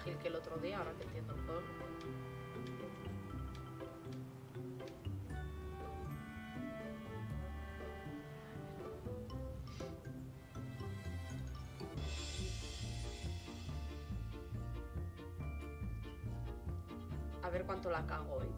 ágil que el otro día, ahora que entiendo el juego. A ver cuánto la cago hoy.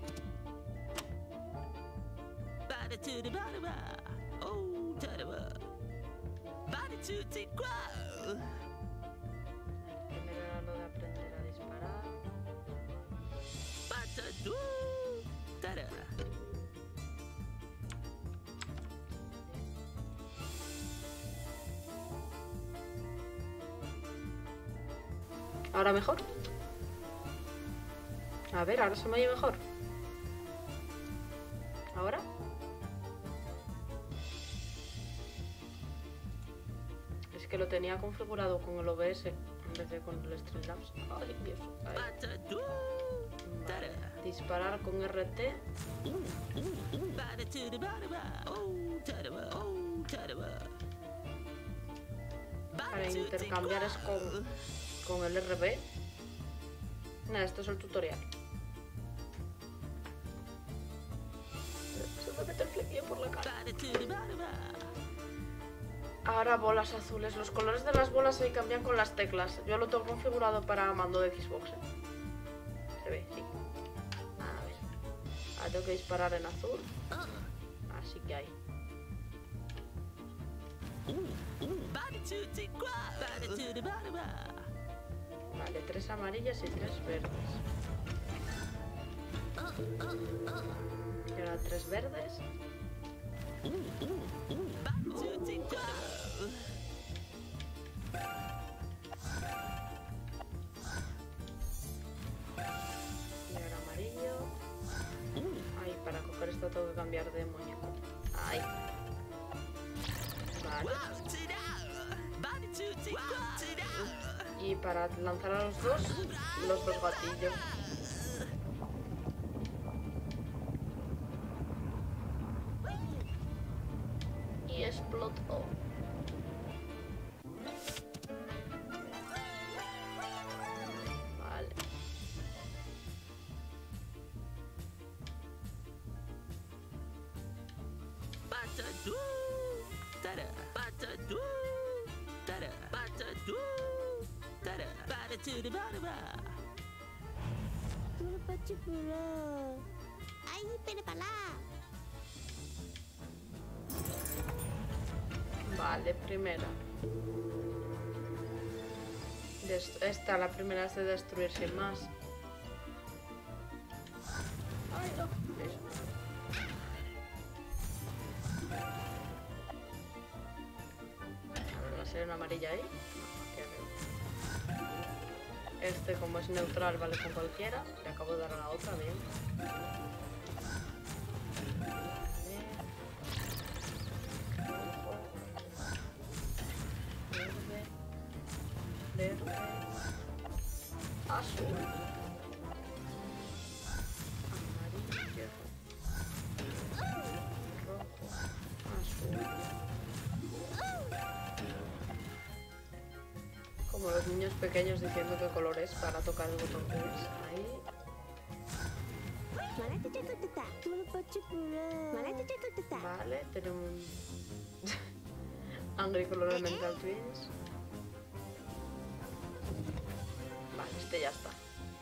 Primero era lo de aprender a disparar. ¿Ahora mejor? A ver, ahora se me oye mejor. ¿Ahora? Es que lo tenía configurado con el OBS en vez de con el Streamlabs. Ay, Dios. Ay. Vale. Disparar con RT. Para intercambiar es con el RB. Nada, esto es el tutorial. Se me mete el flequillo por la cara. Ahora bolas azules. Los colores de las bolas se cambian con las teclas. Yo lo tengo configurado para mando de Xbox. Se ve, sí. A ver. Ahora tengo que disparar en azul. Así que ahí. Vale, 3 amarillas y 3 verdes. Y ahora 3 verdes. Y ahora amarillo. Ahí, para coger esto tengo que cambiar de muñeco. Ahí. Vale. Y para lanzar a los dos gatillos. Y explotó. Vale. Vale, primera. Esta, la primera es de destruir sin más. Ay, no. Eso. A ver, va a ser una amarilla ahí. Este, como es neutral, vale con cualquiera. Le acabo de dar a la otra, bien. Verde. Azul. Amarillo. Rojo. Azul. Como los niños pequeños diciendo qué color es para tocar el botón que es. Ahí. Vale, tenemos un Angry Color Elemental Twins. Vale, este ya está.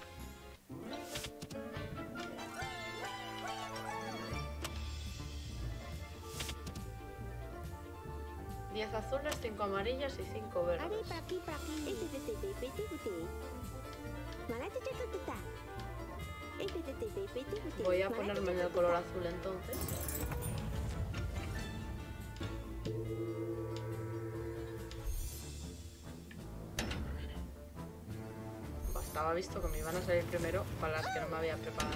Diez azules, 5 amarillas y 5 verdes. Voy a ponerme en el color azul entonces. Estaba visto que me iban a salir primero para las que no me había preparado.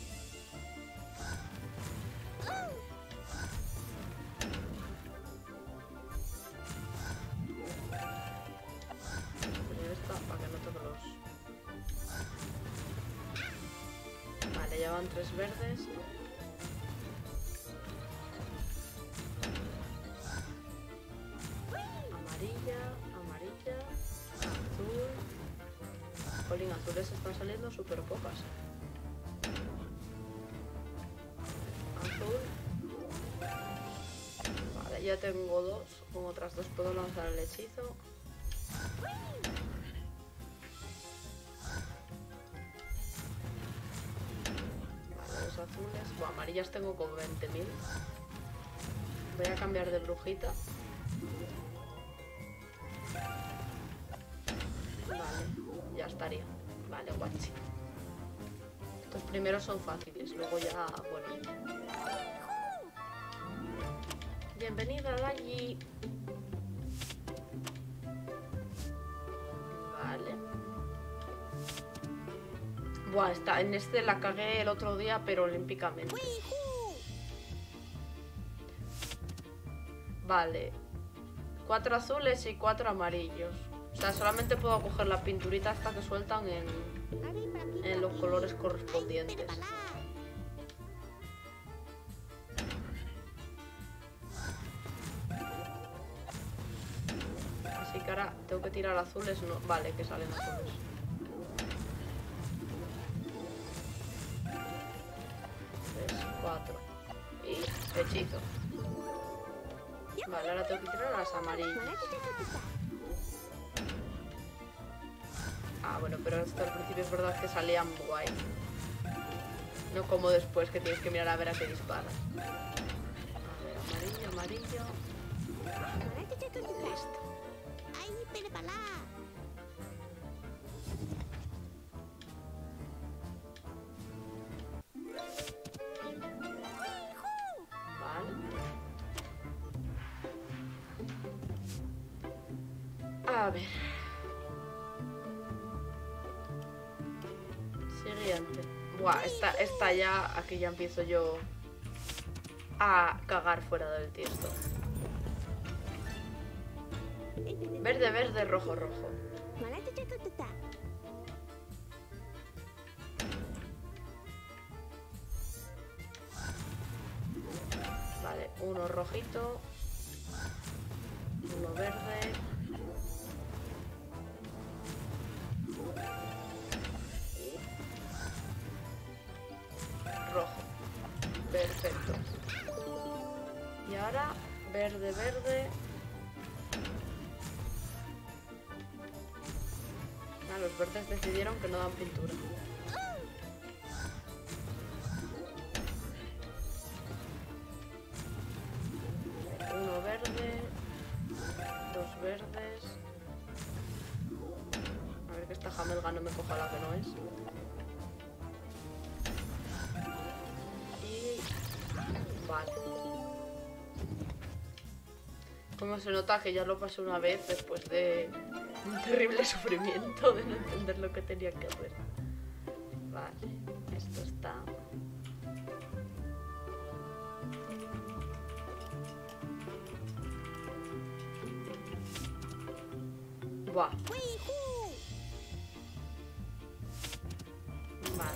Para que no toque los... Vale, ya van 3 verdes. Amarilla, amarilla, azul. Jolín, azules están saliendo súper pocas. Azul. Vale, ya tengo dos. Con otras dos puedo lanzar el hechizo. Vale, los azules. Bueno, amarillas tengo como 20.000. Voy a cambiar de brujita. Vale, ya estaría. Vale, guachi. Estos primeros son fáciles, luego ya, bueno. Bienvenida, Lagi. Vale. Buah, en este la cagué el otro día, pero olímpicamente. Vale. 4 azules y 4 amarillos. O sea, solamente puedo coger la pinturita hasta que sueltan en los colores correspondientes. Así que ahora tengo que tirar azules. No, vale, que salen azules. Tres, 4. Y hechizo. Vale, ahora tengo que tirar a las amarillas. Ah, bueno, pero esto al principio es verdad que salían guay. No como después, que tienes que mirar a ver a qué disparas. A ver, amarillo, amarillo. Listo. Vale. A ver. Siguiente. Buah, esta ya, aquí ya empiezo yo a cagar fuera del tiesto. Verde, verde, rojo, rojo. Vale, uno rojito. Uno verde. Rojo. Perfecto. Y ahora verde, verde. Ah, los verdes decidieron que no dan pintura. Uno verde. Dos verdes. A ver que esta jamelga no me coja la que no es. Vale. Como se nota que ya lo pasé una vez después de un terrible sufrimiento de no entender lo que tenía que hacer. Vale, esto está. Buah. Vale.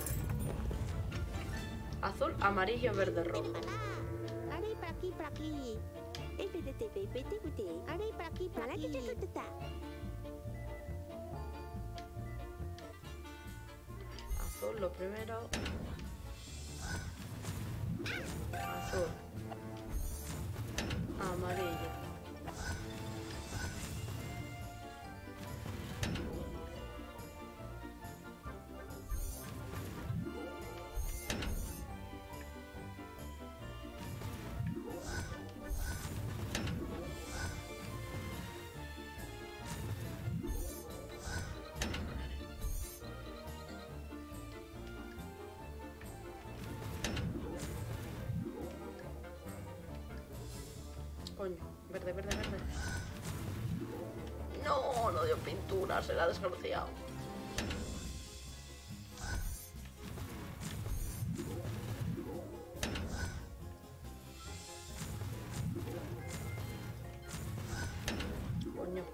Azul, amarillo, verde, rojo. Azul lo primero. Azul. Amarillo. Coño, verde, verde, verde. No, no dio pintura, se la ha desgraciado. Coño.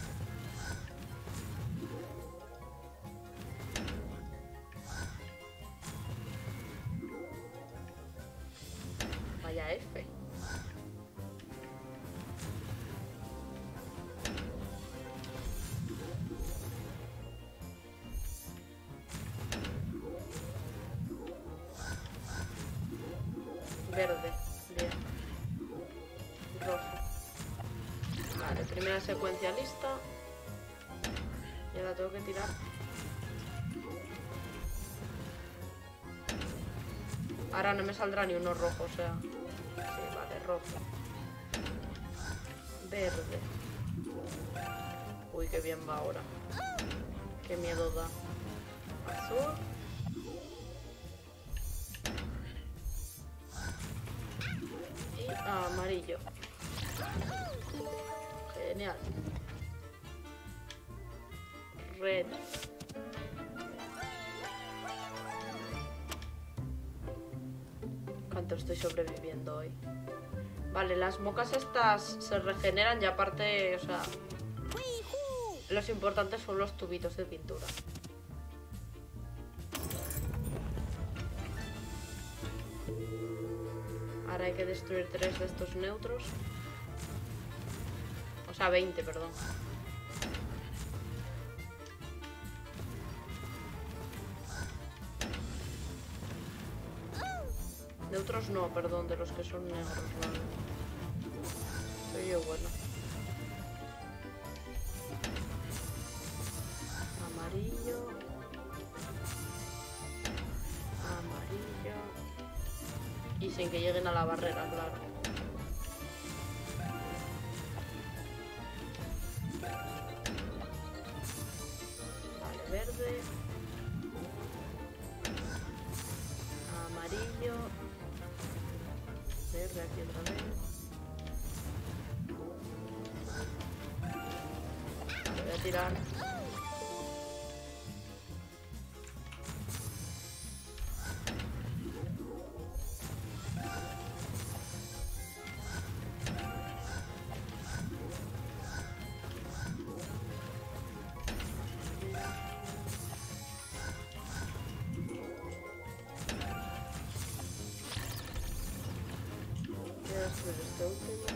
Vaya F. Verde. Bien. Rojo. Vale, primera secuencia lista. Y ahora tengo que tirar. Ahora no me saldrá ni uno rojo, o sea. Sí, vale, rojo. Verde. Uy, qué bien va ahora. Qué miedo da. Azul. Y amarillo. Genial. Red. ¿Cuánto estoy sobreviviendo hoy? Vale, las mocas estas se regeneran y aparte, o sea, los importantes son los tubitos de pintura. Ahora hay que destruir 3 de estos neutros. O sea, 20, perdón. Neutros no, perdón, de los que son negros, vale. Soy yo bueno. Amarillo. Amarillo. Y sin que lleguen a la barrera, claro. Vale, verde. Amarillo. Verde aquí otra vez. Vale, voy a tirar. Este último.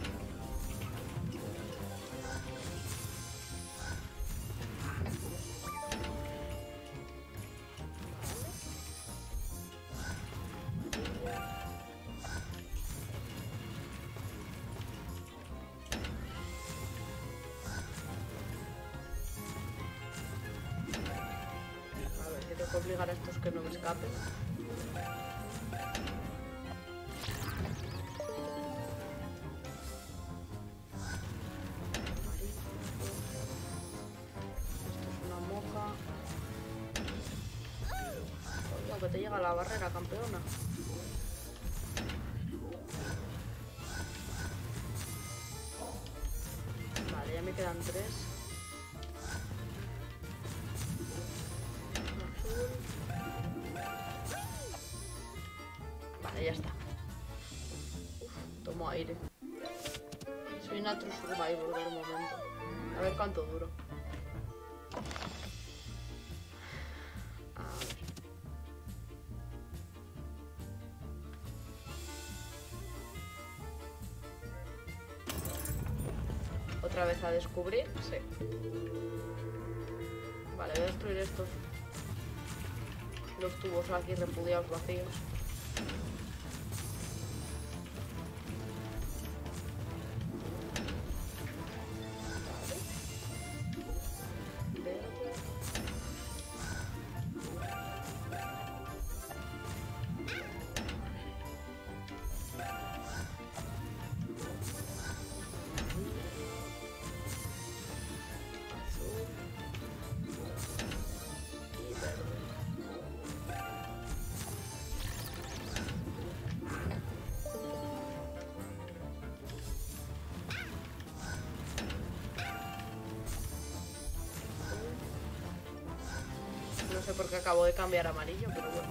A ver, que tengo que obligar a estos que no me escapen. Que te llega a la barrera, campeona. Vale, ya me quedan 3. Azul. Vale, ya está. Uf, tomo aire. Soy una true survivor del momento. A ver cuánto duro. Otra vez a descubrir, sí. Vale, voy a destruir estos. Los tubos aquí repudiados vacíos. No sé por qué acabo de cambiar a amarillo, pero bueno.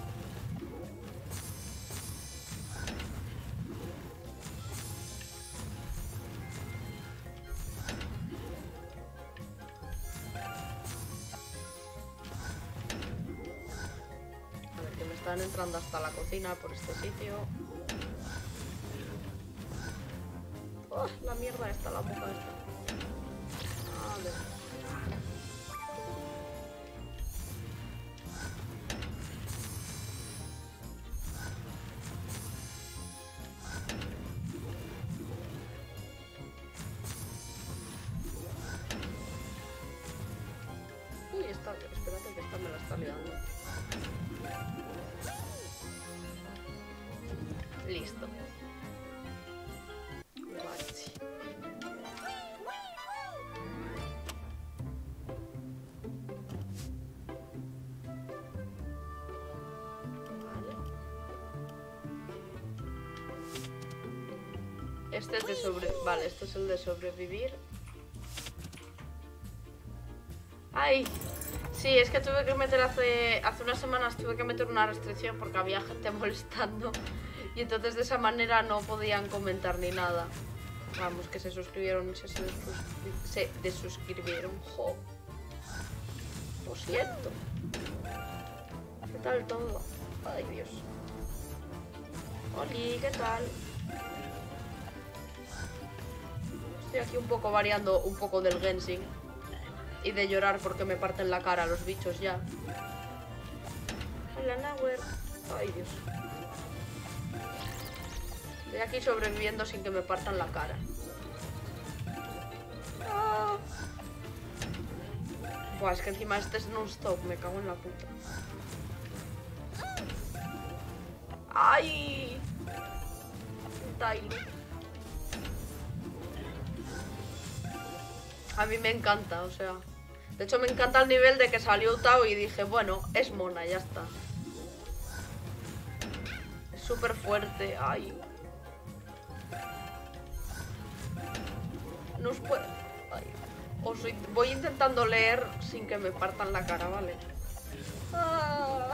A ver, que me están entrando hasta la cocina por este sitio. ¡Oh, la mierda esta, la boca esta! Vale. olvidando. Listo. Guachi. Este es de Vale, este es el de sobrevivir. ¡Ay! Sí, es que tuve que meter hace unas semanas tuve que meter una restricción porque había gente molestando. Y entonces de esa manera no podían comentar ni nada. Vamos, que se suscribieron y se desuscribieron. Jo. Lo siento. ¿Qué tal todo? Ay, Dios. Oli, ¿qué tal? Estoy aquí un poco variando un poco del Genshin. Y de llorar porque me parten la cara los bichos ya. Hola, Nawer. Ay, Dios. Estoy aquí sobreviviendo sin que me partan la cara. ¡Ah! Buah, es que encima este es non-stop. Me cago en la puta. ¡Ay! Tylo. A mí me encanta, o sea... De hecho me encanta el nivel de que salió Tao y dije, bueno, es mona, ya está. Es súper fuerte, ay. No os puedo... Ay. Voy intentando leer sin que me partan la cara, ¿vale? Ah.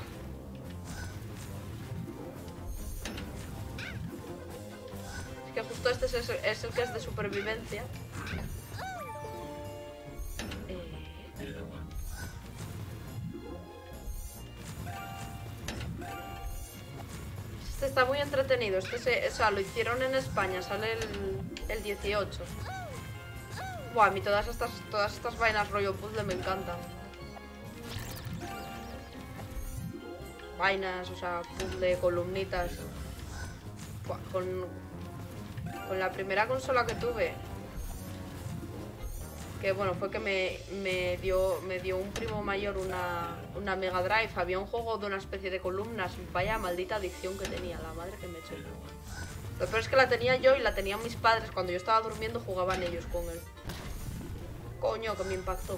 Es que justo este es el que es de supervivencia. Este está muy entretenido. O sea, lo hicieron en España, sale el 18. Buah, a mí todas estas vainas rollo puzzle me encantan. Vainas, o sea, puzzle, columnitas. Buah, con la primera consola que tuve, que bueno, fue que me dio un primo mayor una Mega Drive. Había un juego de una especie de columnas. Vaya maldita adicción que tenía, la madre que me echó. Lo peor es que la tenía yo y la tenían mis padres. Cuando yo estaba durmiendo jugaban ellos con él. Coño, que me impactó.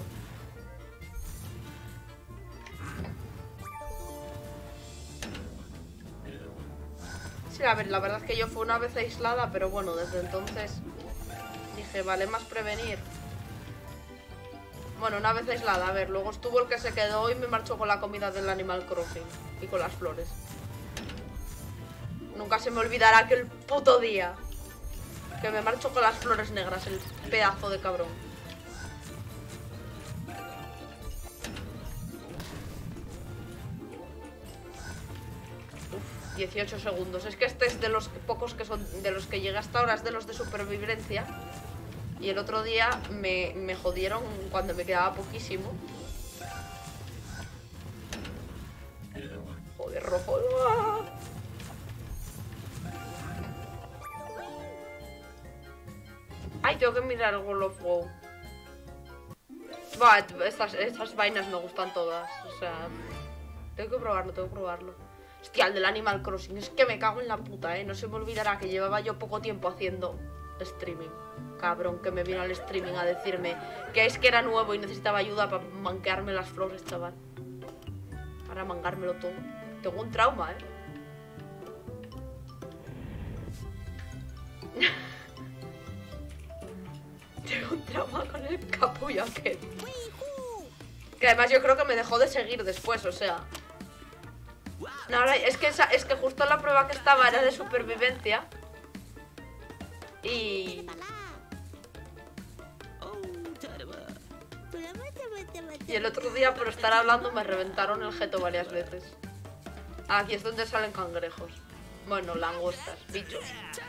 Sí, a ver, la verdad es que yo fue una vez aislada, pero bueno, desde entonces dije, vale más prevenir. Bueno, una vez aislada, a ver, luego estuvo el que se quedó y me marchó con la comida del Animal Crossing y con las flores. Nunca se me olvidará aquel puto día que me marchó con las flores negras, el pedazo de cabrón. Uf, 18 segundos. Es que este es de los pocos que son de los que llegué hasta ahora, es de los de supervivencia. Y el otro día me jodieron cuando me quedaba poquísimo. Joder, rojo. Ay, tengo que mirar World of WoW. Buah, estas vainas me gustan todas. O sea, tengo que probarlo. Hostia, el del Animal Crossing. Es que me cago en la puta, No se me olvidará que llevaba yo poco tiempo haciendo streaming. Cabrón, que me vino al streaming a decirme que es que era nuevo y necesitaba ayuda para manquearme las flores, chaval. Para mangármelo todo. Tengo un trauma, Tengo un trauma con el capullo aquel. Que además yo creo que me dejó de seguir después, o sea. No, ahora, es que justo la prueba que estaba era de supervivencia. Y el otro día por estar hablando me reventaron el jeto varias veces. Aquí es donde salen cangrejos. Bueno, langostas, bichos.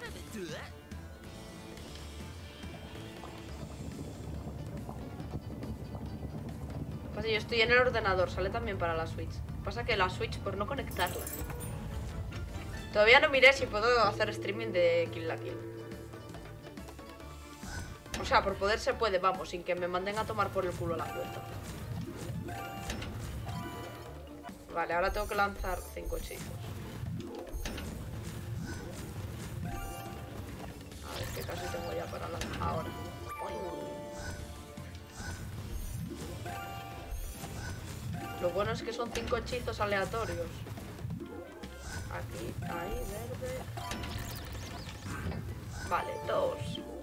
Pasa, yo estoy en el ordenador, sale también para la Switch. Pasa que la Switch, por no conectarla. Todavía no miré si puedo hacer streaming de Kill la Kill. O sea, por poder se puede, vamos, sin que me manden a tomar por el culo la cuenta. Vale, ahora tengo que lanzar 5 hechizos. A ver, que casi tengo ya para lanzar. Ahora. Lo bueno es que son 5 hechizos aleatorios. Aquí, ahí, verde. Vale, 2.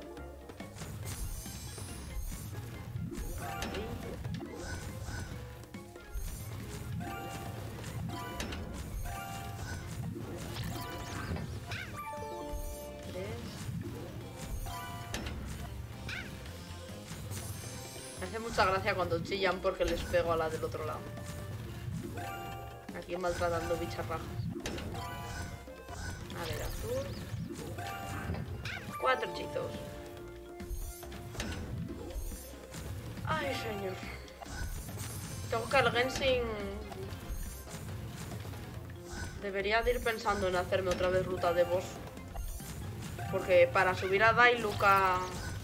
Me hace mucha gracia cuando chillan porque les pego a la del otro lado. Aquí maltratando bicharrajas. A ver, azul. 4 hechizos. Ay, señor. Tengo que el Genshin... Debería de ir pensando en hacerme otra vez ruta de boss. Porque para subir a Dailuk a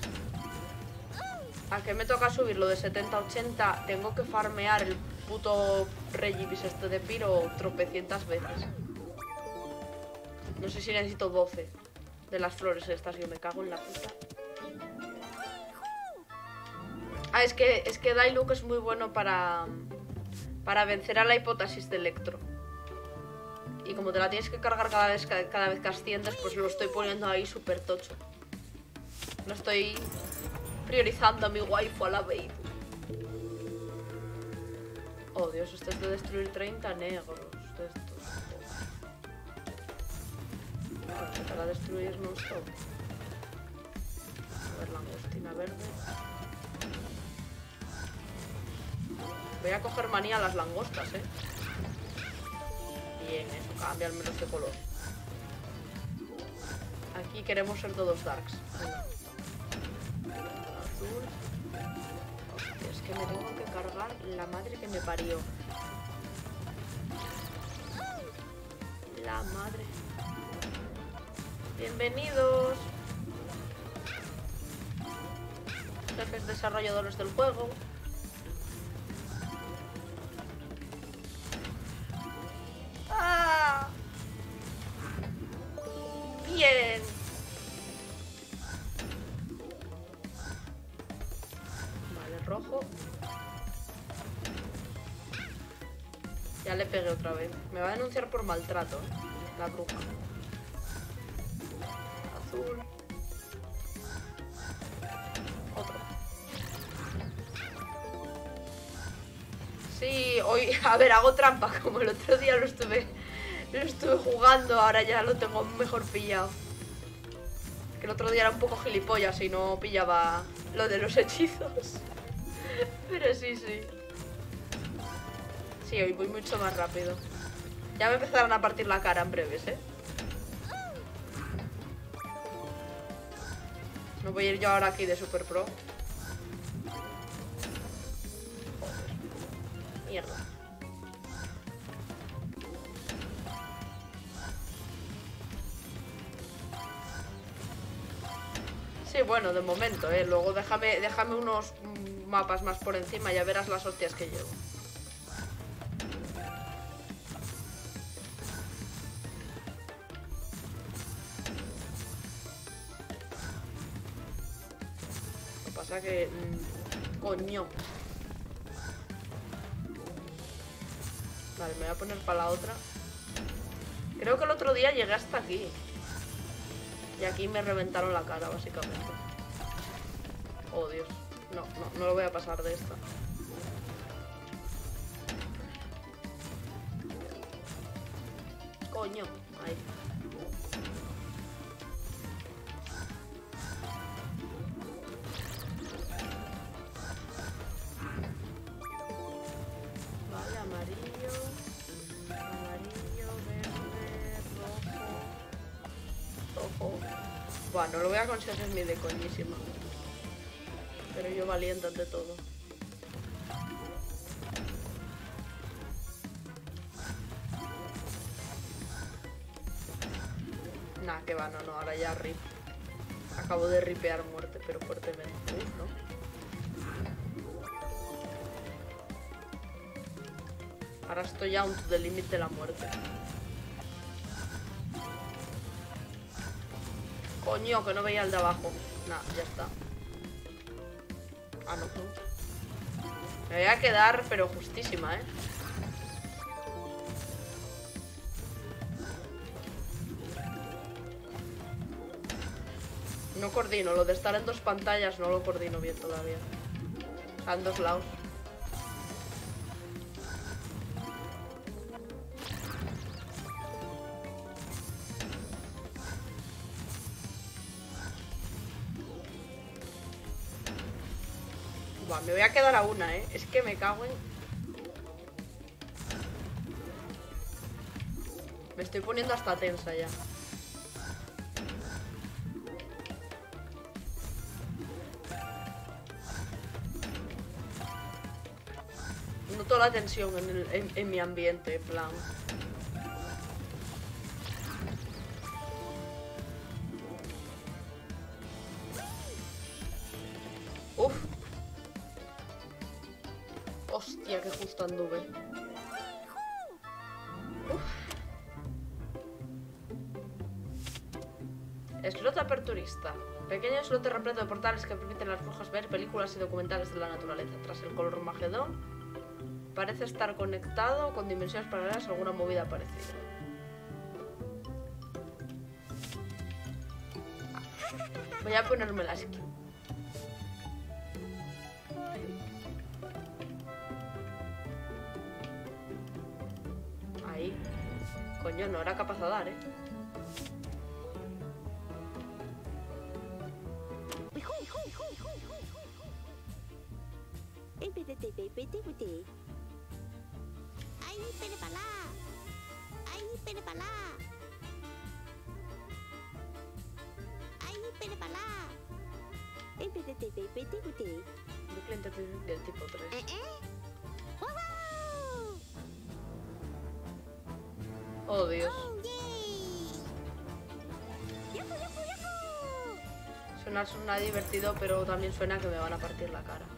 que me toca subirlo de 70 a 80, tengo que farmear el puto Regibis este de Piro tropecientas veces. No sé si necesito 12 de las flores estas, yo me cago en la puta. Ah, es que Dailuk es muy bueno para vencer a la hipótesis de Electro. Y como te la tienes que cargar cada vez que asciendes, pues lo estoy poniendo ahí súper tocho. No estoy priorizando a mi waifu a la babe. Oh, Dios, este es de destruir 30 negros. De estos. Vale, para destruir no stop. A ver, langostina verde. Voy a coger manía a las langostas, Bien, eso, cambia al menos de color. Aquí queremos ser todos darks. Venga. Azul. Hostia, es que me tengo que cargar la madre que me parió. La madre. Bienvenidos. Jefes desarrolladores del juego. ¡Ah! Bien. Vale, rojo. Ya le pegué otra vez. Me va a denunciar por maltrato, la bruja. Azul. Otro. Sí, hoy, a ver, hago trampa, como el otro día lo estuve jugando, ahora ya lo tengo mejor pillado. Que el otro día era un poco gilipollas y no pillaba lo de los hechizos. Pero sí. Sí, hoy voy mucho más rápido. Ya me empezaron a partir la cara en breves, No voy a ir yo ahora aquí de super pro. Mierda. Sí, bueno, de momento, Luego déjame unos mapas más por encima, ya verás las hostias que llevo. Lo que pasa que... coño. Vale, me voy a poner para la otra. Creo que el otro día llegué hasta aquí. Y aquí me reventaron la cara, básicamente. Oh, Dios. No lo voy a pasar de esta. Coño. Ahí. Vale, amarillo. Amarillo, verde, rojo. Buah, no lo voy a conseguir ni de coñísima. Pero yo valiente ante todo. Nah, que va, no, ahora ya rip. Acabo de ripear muerte, pero fuertemente. ¿No? Ahora estoy ya to the limit de la muerte. Coño, que no veía el de abajo. Nah, ya está. Ah, no. Me voy a quedar, pero justísima, ¿eh? No coordino, lo de estar en dos pantallas no lo coordino bien todavía. O sea, en dos lados. Buah, me voy a quedar a una, ¿eh? Es que me cago en... Me estoy poniendo hasta tensa ya. Noto la tensión en mi ambiente, en plan. Uf. Hostia, que justo anduve. Uf. Slot aperturista. Pequeño slot repleto de portales que permiten a las brujas ver películas y documentales de la naturaleza. Tras el color Magedón, parece estar conectado con dimensiones paralelas o alguna movida parecida. Voy a ponerme la skin. Ahí. Coño, no era capaz de dar, ¿eh? Bucle del tipo 3. Oh, Dios. Suena divertido, pero también suena que me van a partir la cara.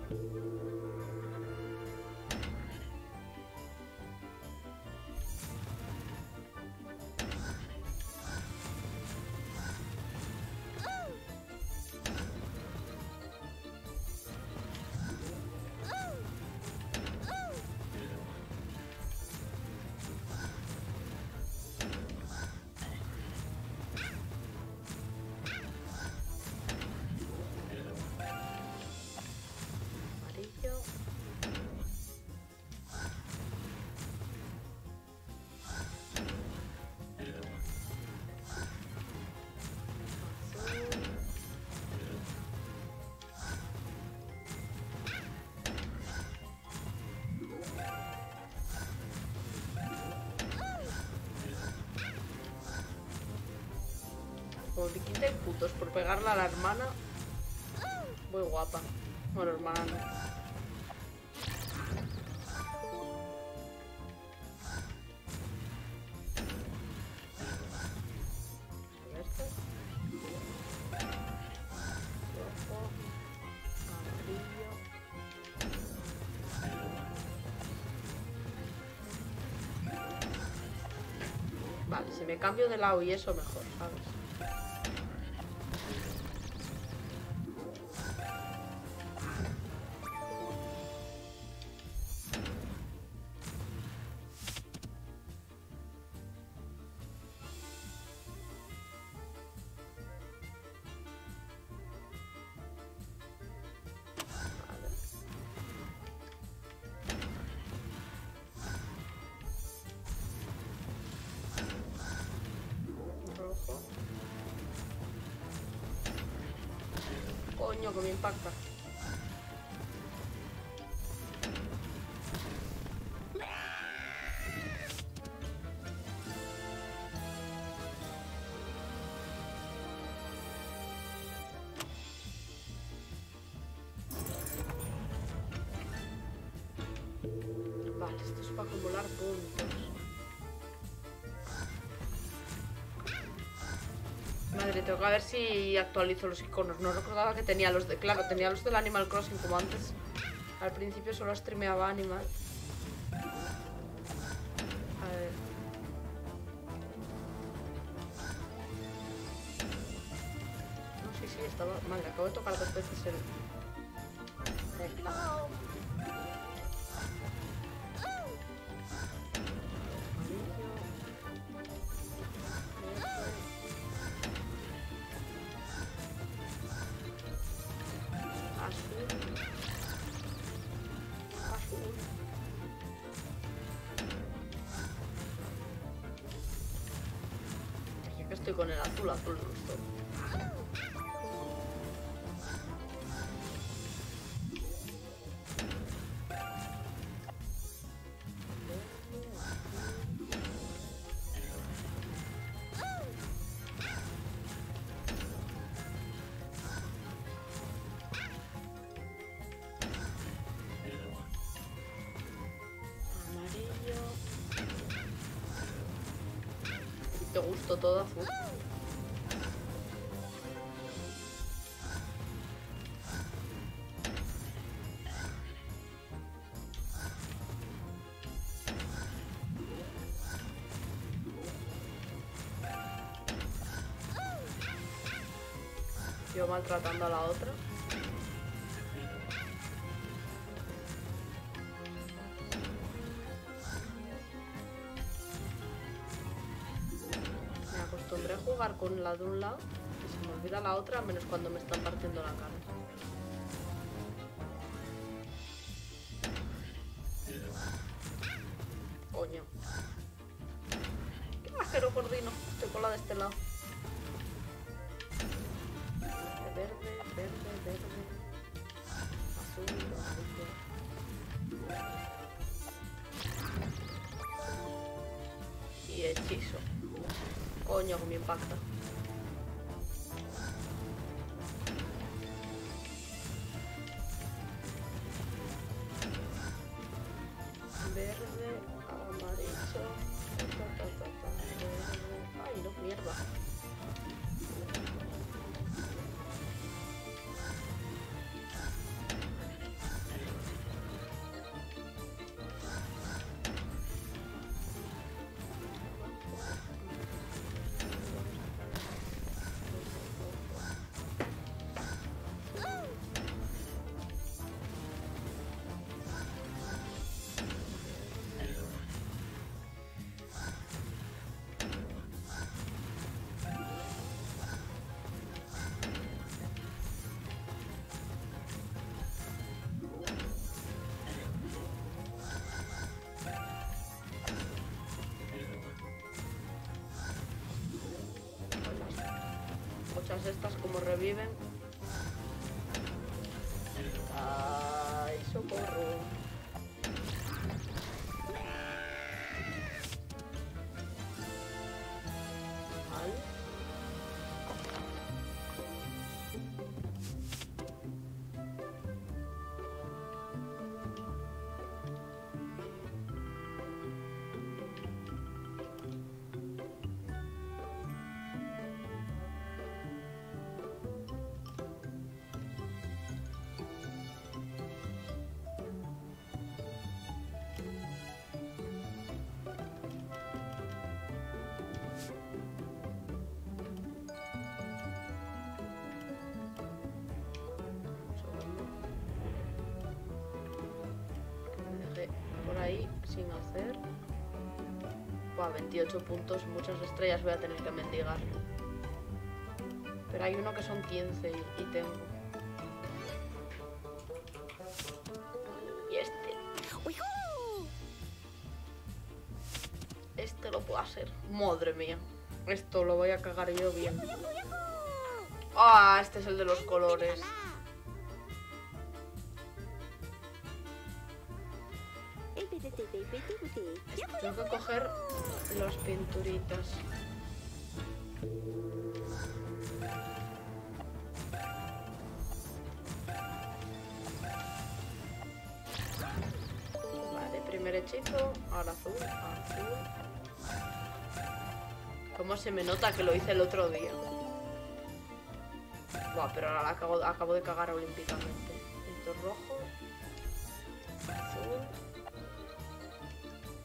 Como le quiten putos por pegarle a la hermana. Muy guapa. Bueno, hermana no. Vale, si me cambio de lado y eso mejor, ¿sabes? Coño, que me impacta. Vale, esto es para acumular puntos. Madre, tengo que ver si actualizo los iconos. No recordaba que tenía los de... Claro, tenía los del Animal Crossing como antes. Al principio solo streameaba Animal. sí, estaba... Madre, acabo de tocar 2 veces el... teclado. Estoy con el azul, azul no estoy. Amarillo. Te gustó todo azul. Yo maltratando a la otra. Me acostumbré a jugar con la de un lado y se me olvida la otra, menos cuando me están partiendo la cara. Coño. ¿Qué majero coordino? Estoy con la de este lado. Verde, verde, verde. Azul, amarillo. Y hechizo. Coño, que me impacta. Verde, amarillo. Verde. Ay, no, mierda. Estas como reviven. Ay, socorro. Mal. Por ahí sin hacer. Buah, 28 puntos, muchas estrellas voy a tener que mendigar. Pero hay uno que son 15 y tengo. Y este lo puedo hacer. Madre mía. Esto lo voy a cagar yo bien. Ah, este es el de los colores. Tengo que coger las pinturitas. Vale, primer hechizo. Ahora azul, azul. ¿Cómo se me nota que lo hice el otro día? Buah, pero ahora acabo de cagar olímpicamente. Esto es rojo. Azul.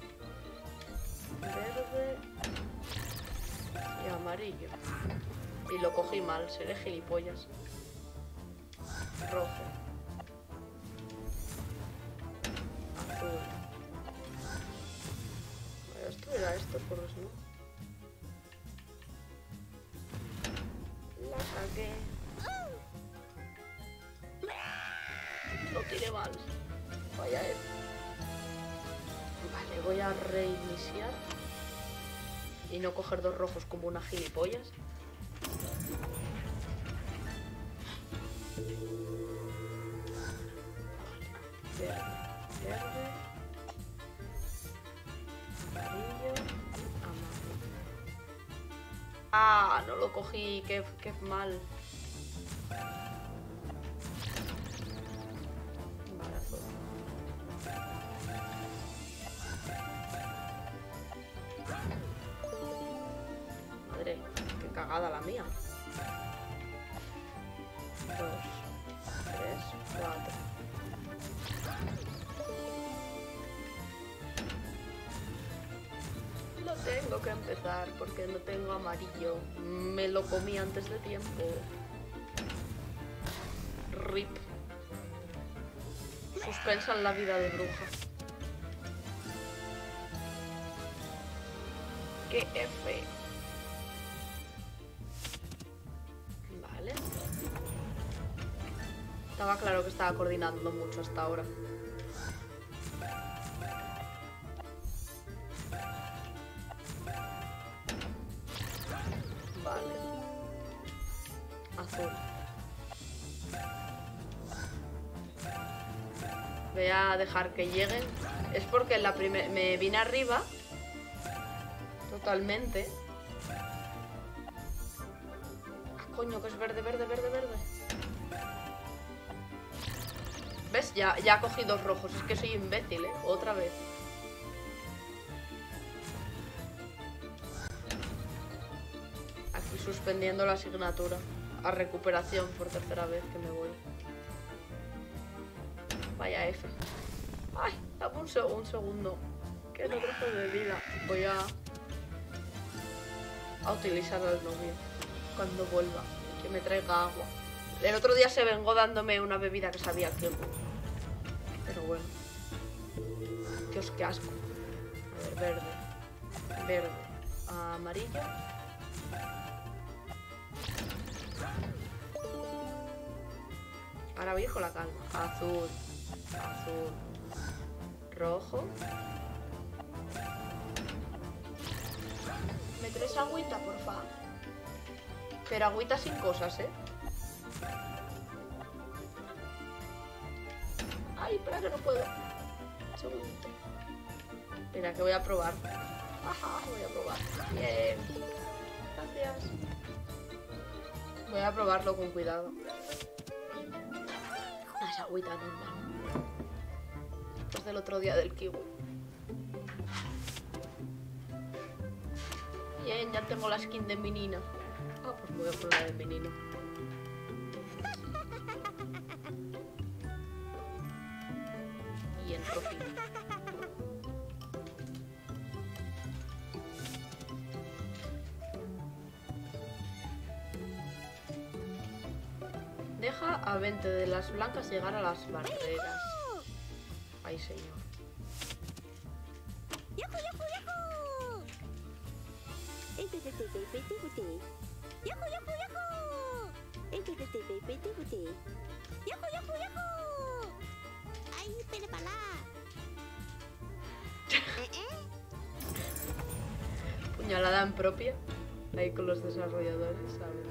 Verde y amarillo. Y lo cogí mal, seré gilipollas. Rojo. Azul. Esto era esto, por eso no. La saqué. Lo tiré mal. Vaya él. Vale, voy a reiniciar. Y no coger dos rojos como una gilipollas. Verde, verde. Amarillo, amarillo. Ah, no lo cogí, qué mal. Vale, azul. Madre, qué cagada la mía. 2, 3, 4. No tengo que empezar porque no tengo amarillo. Me lo comí antes de tiempo. RIP. Suspensan la vida de bruja. Qué F. Vale. Estaba claro que estaba coordinando mucho hasta ahora. Vale. Azul. Voy a dejar que lleguen. Es porque en la me vine arriba. Totalmente. Ah, coño, que es verde, verde, verde, verde. ¿Ves? Ya he cogido dos rojos. Es que soy imbécil, ¿eh? Otra vez. Aquí suspendiendo la asignatura. A recuperación por tercera vez que me voy. Vaya F. Ay, dame un segundo. Que no trozo de vida. Voy a utilizar al novio cuando vuelva. Que me traiga agua. El otro día se vengó dándome una bebida que sabía a tiempo. Pero bueno. Dios, qué asco. A ver, verde. Verde. Amarillo. Ahora voy a ir con la calma. Azul. Azul. Rojo. ¿Me traes agüita, porfa? Pero agüita sin cosas, ¿eh? Ay, espera que no puedo. Un segundito. Espera, que voy a probar. Ajá, voy a probar. Bien. Gracias. Voy a probarlo con cuidado. Es agüita normal. Después del otro día del kiwi. Bien, ya tengo la skin de menina. Ah, pues voy a poner la de menino. Y en rojito. Deja a 20 de las blancas llegar a las barreras. Ay, señor. Puñalada en propia. Ahí con los desarrolladores, ¿sabes?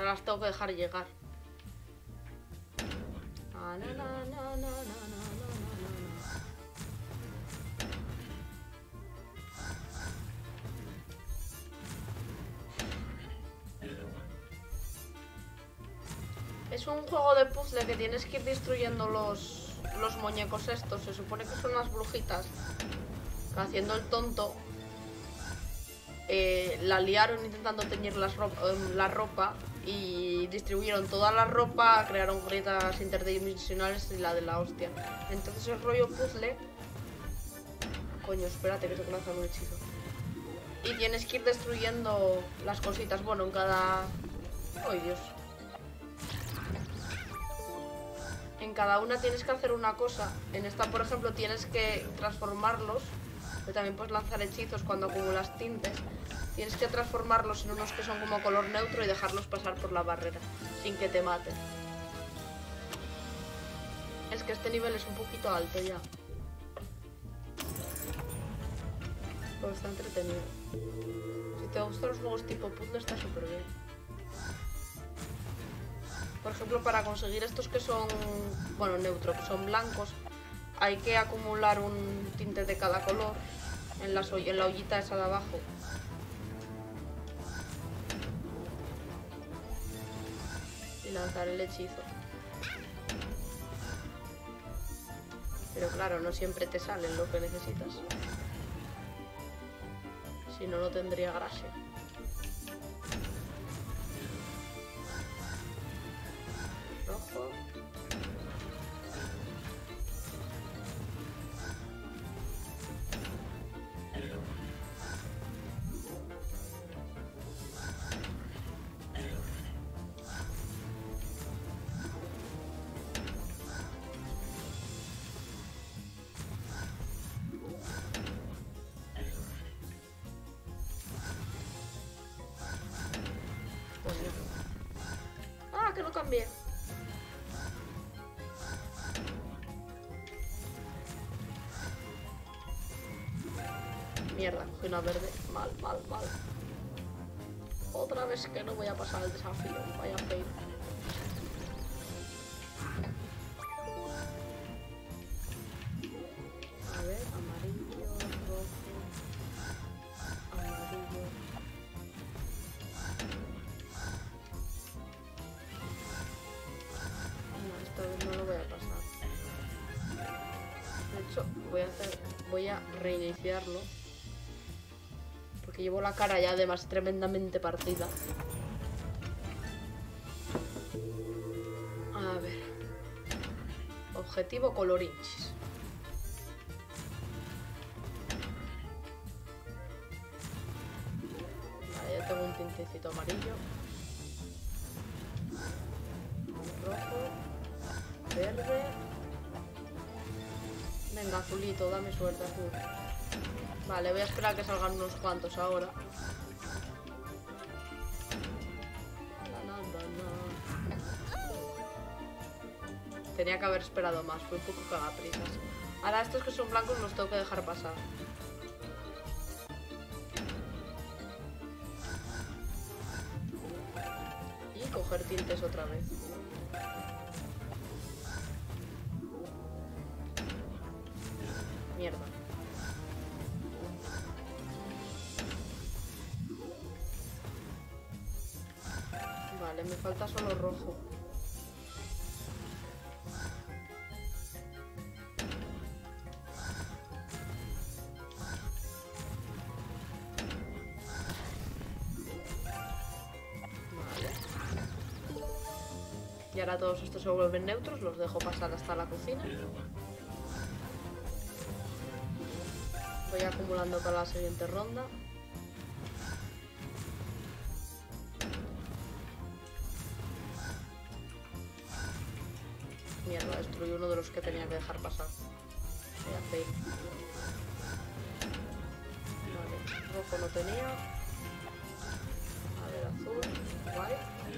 ahora las tengo que dejar llegar. Ah, no, no, no, no, no, no. Es un juego de puzzle que tienes que ir destruyendo los muñecos estos. Se supone que son las brujitas. Que haciendo el tonto la liaron intentando teñir la ropa y distribuyeron toda la ropa, crearon grietas interdimensionales y la de la hostia. Entonces el rollo puzzle... Coño, espérate que tengo que lanzar un hechizo. Y tienes que ir destruyendo las cositas. Bueno, en cada... ¡Ay, Dios! En cada una tienes que hacer una cosa. En esta, por ejemplo, tienes que transformarlos. Pero también puedes lanzar hechizos cuando acumulas tintes. Tienes que transformarlos en unos que son como color neutro y dejarlos pasar por la barrera sin que te maten. Es que este nivel es un poquito alto ya. Pero está entretenido. Si te gustan los juegos tipo puzzle está súper bien. Por ejemplo, para conseguir estos que son, bueno, neutro, que son blancos, hay que acumular un tinte de cada color en la ollita esa de abajo. Y lanzar el hechizo. Pero claro, no siempre te salen lo que necesitas. Si no, no tendría gracia. Rojo. Ah, que no cambié. Mierda, cogí una verde. Mal, mal, mal. Otra vez que no voy a pasar el desafío. Vaya fail. A ver, amarillo, rojo. Amarillo. No, esta vez no lo voy a pasar. De hecho, voy a reiniciarlo. Porque llevo la cara ya además tremendamente partida. A ver. Objetivo colorinchis. Vale, ya tengo un tintecito amarillo. Rojo. Verde. Venga, azulito, dame suerte, azul. Vale, voy a esperar a que salgan unos cuantos ahora. Tenía que haber esperado más, fue un poco cagaprisas. Ahora estos que son blancos los tengo que dejar pasar. Y coger tintes otra vez. Mierda. Vale, me falta solo rojo. Vale. Y ahora todos estos se vuelven neutros, los dejo pasar hasta la cocina. Voy acumulando para la siguiente ronda. Mierda, destruí uno de los que tenía que dejar pasar. Voy a fail. Vale, rojo no tenía. A ver, azul, guay.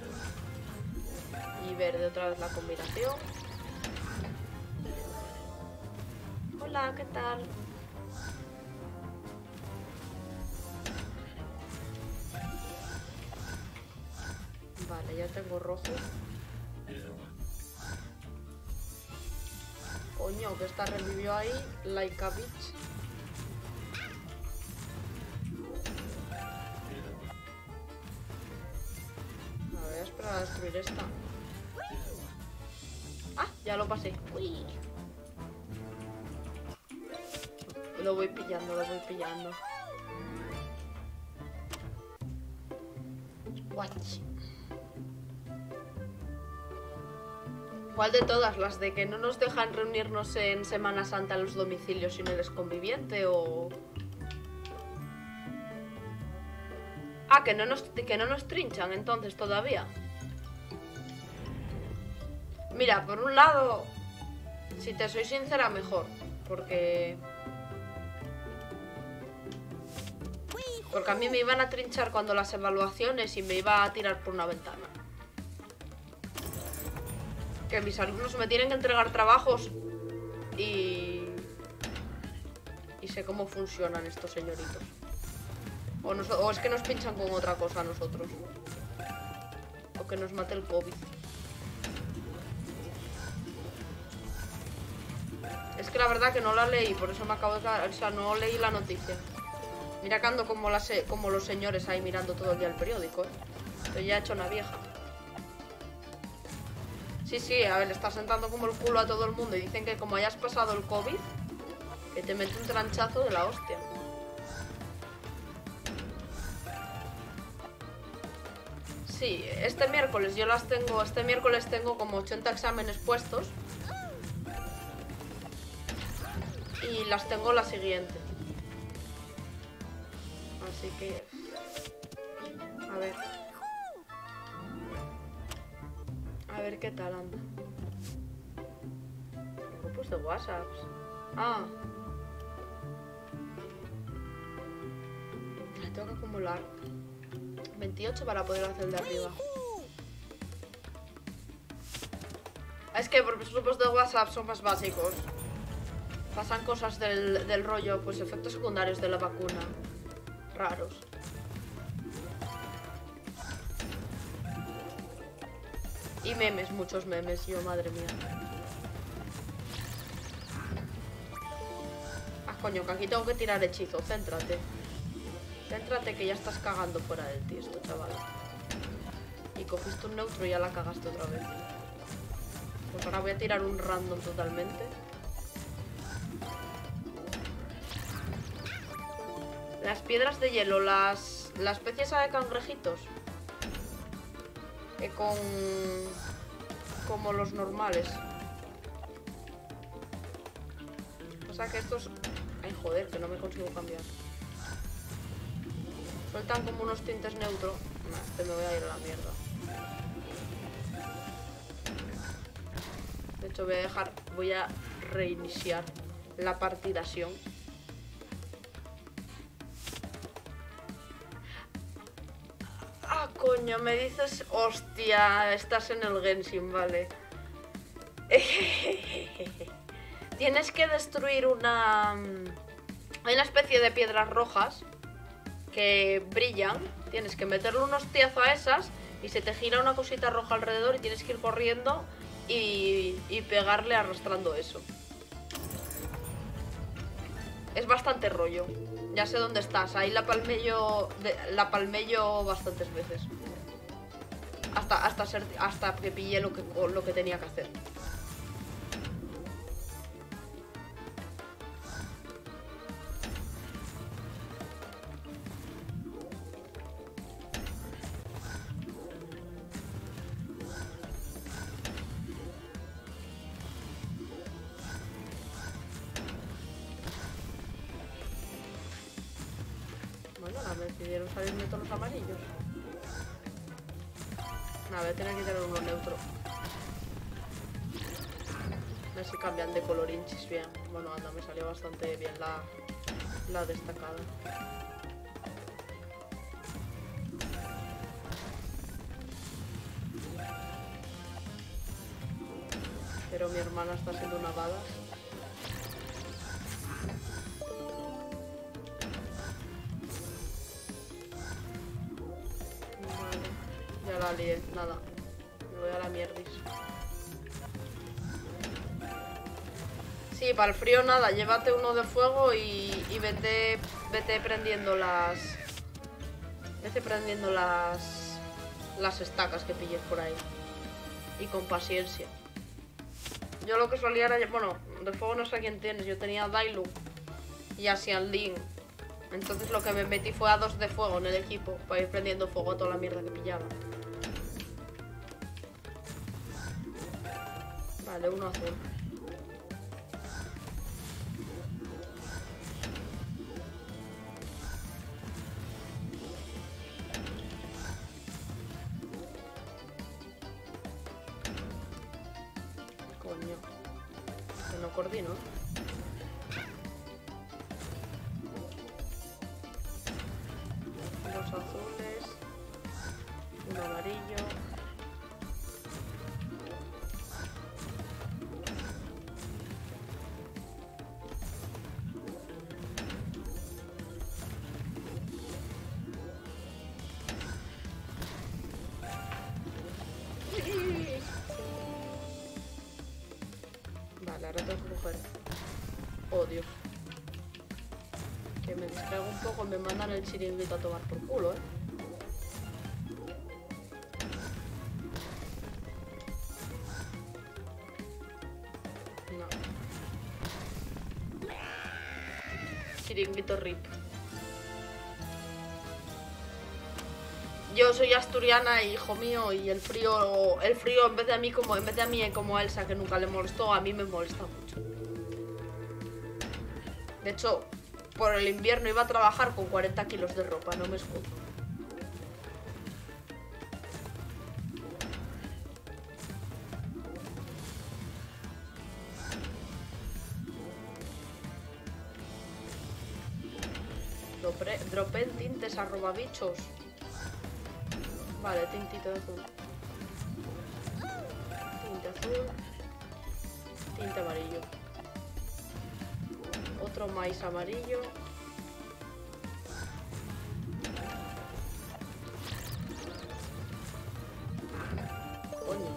Y verde otra vez la combinación. Hola, ¿qué tal? Vale, ya tengo rojo. Coño, que esta revivió ahí. Like a bitch. A ver, esperar a destruir esta. Ah, ya lo pasé. Uy. Lo voy pillando, lo voy pillando. Watch. ¿Cuál de todas? ¿Las de que no nos dejan reunirnos en Semana Santa en los domicilios sin el exconviviente o...? Ah, que no nos trinchan entonces todavía. Mira, por un lado, si te soy sincera, mejor. Porque a mí me iban a trinchar cuando las evaluaciones y me iba a tirar por una ventana. Que mis alumnos me tienen que entregar trabajos y sé cómo funcionan estos señoritos. O es que nos pinchan con otra cosa a nosotros. O que nos mate el COVID. Es que la verdad que no la leí, por eso me acabo de caer. O sea, no leí la noticia. Mira que ando como los señores ahí mirando todo el día el periódico, Estoy ya hecho una vieja. Sí, a ver, le está sentando como el culo a todo el mundo. Y dicen que como hayas pasado el COVID, que te mete un tranchazo de la hostia. Sí, este miércoles tengo como 80 exámenes puestos. Y las tengo la siguiente. Así que... A ver qué tal anda. Grupos de WhatsApps. Ah. Tengo que acumular 28 para poder hacer el de arriba. Es que porque los grupos de WhatsApp son más básicos. Pasan cosas del rollo, pues efectos secundarios de la vacuna. Raros. Y memes, muchos memes, yo, madre mía. Ah, coño, que aquí tengo que tirar hechizo, céntrate. Céntrate que ya estás cagando fuera del tiesto, chaval. Y cogiste un neutro y ya la cagaste otra vez. Pues ahora voy a tirar un random totalmente. Las piedras de hielo, la especie esa de cangrejitos. Como los normales. O sea que estos... Ay, joder, que no me consigo cambiar. Sueltan como unos tintes neutros. Nah, este me voy a ir a la mierda. De hecho voy a reiniciar la partidación. Ah, coño, me dices, hostia, estás en el Genshin, vale. Tienes que destruir hay una especie de piedras rojas que brillan. Tienes que meterle un hostiazo a esas y se te gira una cosita roja alrededor y tienes que ir corriendo y pegarle arrastrando eso. Es bastante rollo. Ya sé dónde estás. Ahí la palmello bastantes veces. Hasta que pillé lo que tenía que hacer. Me decidieron salirme todos los amarillos. Voy a tener que tener uno neutro. A ver si cambian de colorinchis bien. Bueno, anda, me salió bastante bien la destacada. Pero mi hermana está siendo una badass. Ya la lié, nada. Me voy a la mierdis. Sí, para el frío nada, llévate uno de fuego y vete prendiendo las... Vete prendiendo las estacas que pilles por ahí. Y con paciencia. Yo lo que solía era... Bueno, de fuego no sé quién tienes. Yo tenía a Dailu y a Xianling. Entonces lo que me metí fue a 2 de fuego en el equipo. Para ir prendiendo fuego a toda la mierda que pillaba. Vale, uno azul. Coño. Que no coordino. Dos azules. Un amarillo. Vale, ahora tengo que coger. Oh, Dios. Que me distraigo un poco, me mandan el chiringuito a tomar por culo, No. Chiringuito rip. Yo soy asturiana, hijo mío, y el frío en vez de a mí como a Elsa, que nunca le molestó, a mí me molesta mucho. De hecho, por el invierno iba a trabajar con 40 kilos de ropa, no me escudo. Dropé en tintes @bichos. Vale, tintito de azul. Tinte azul. Tinte amarillo. Otro maíz amarillo. Coño.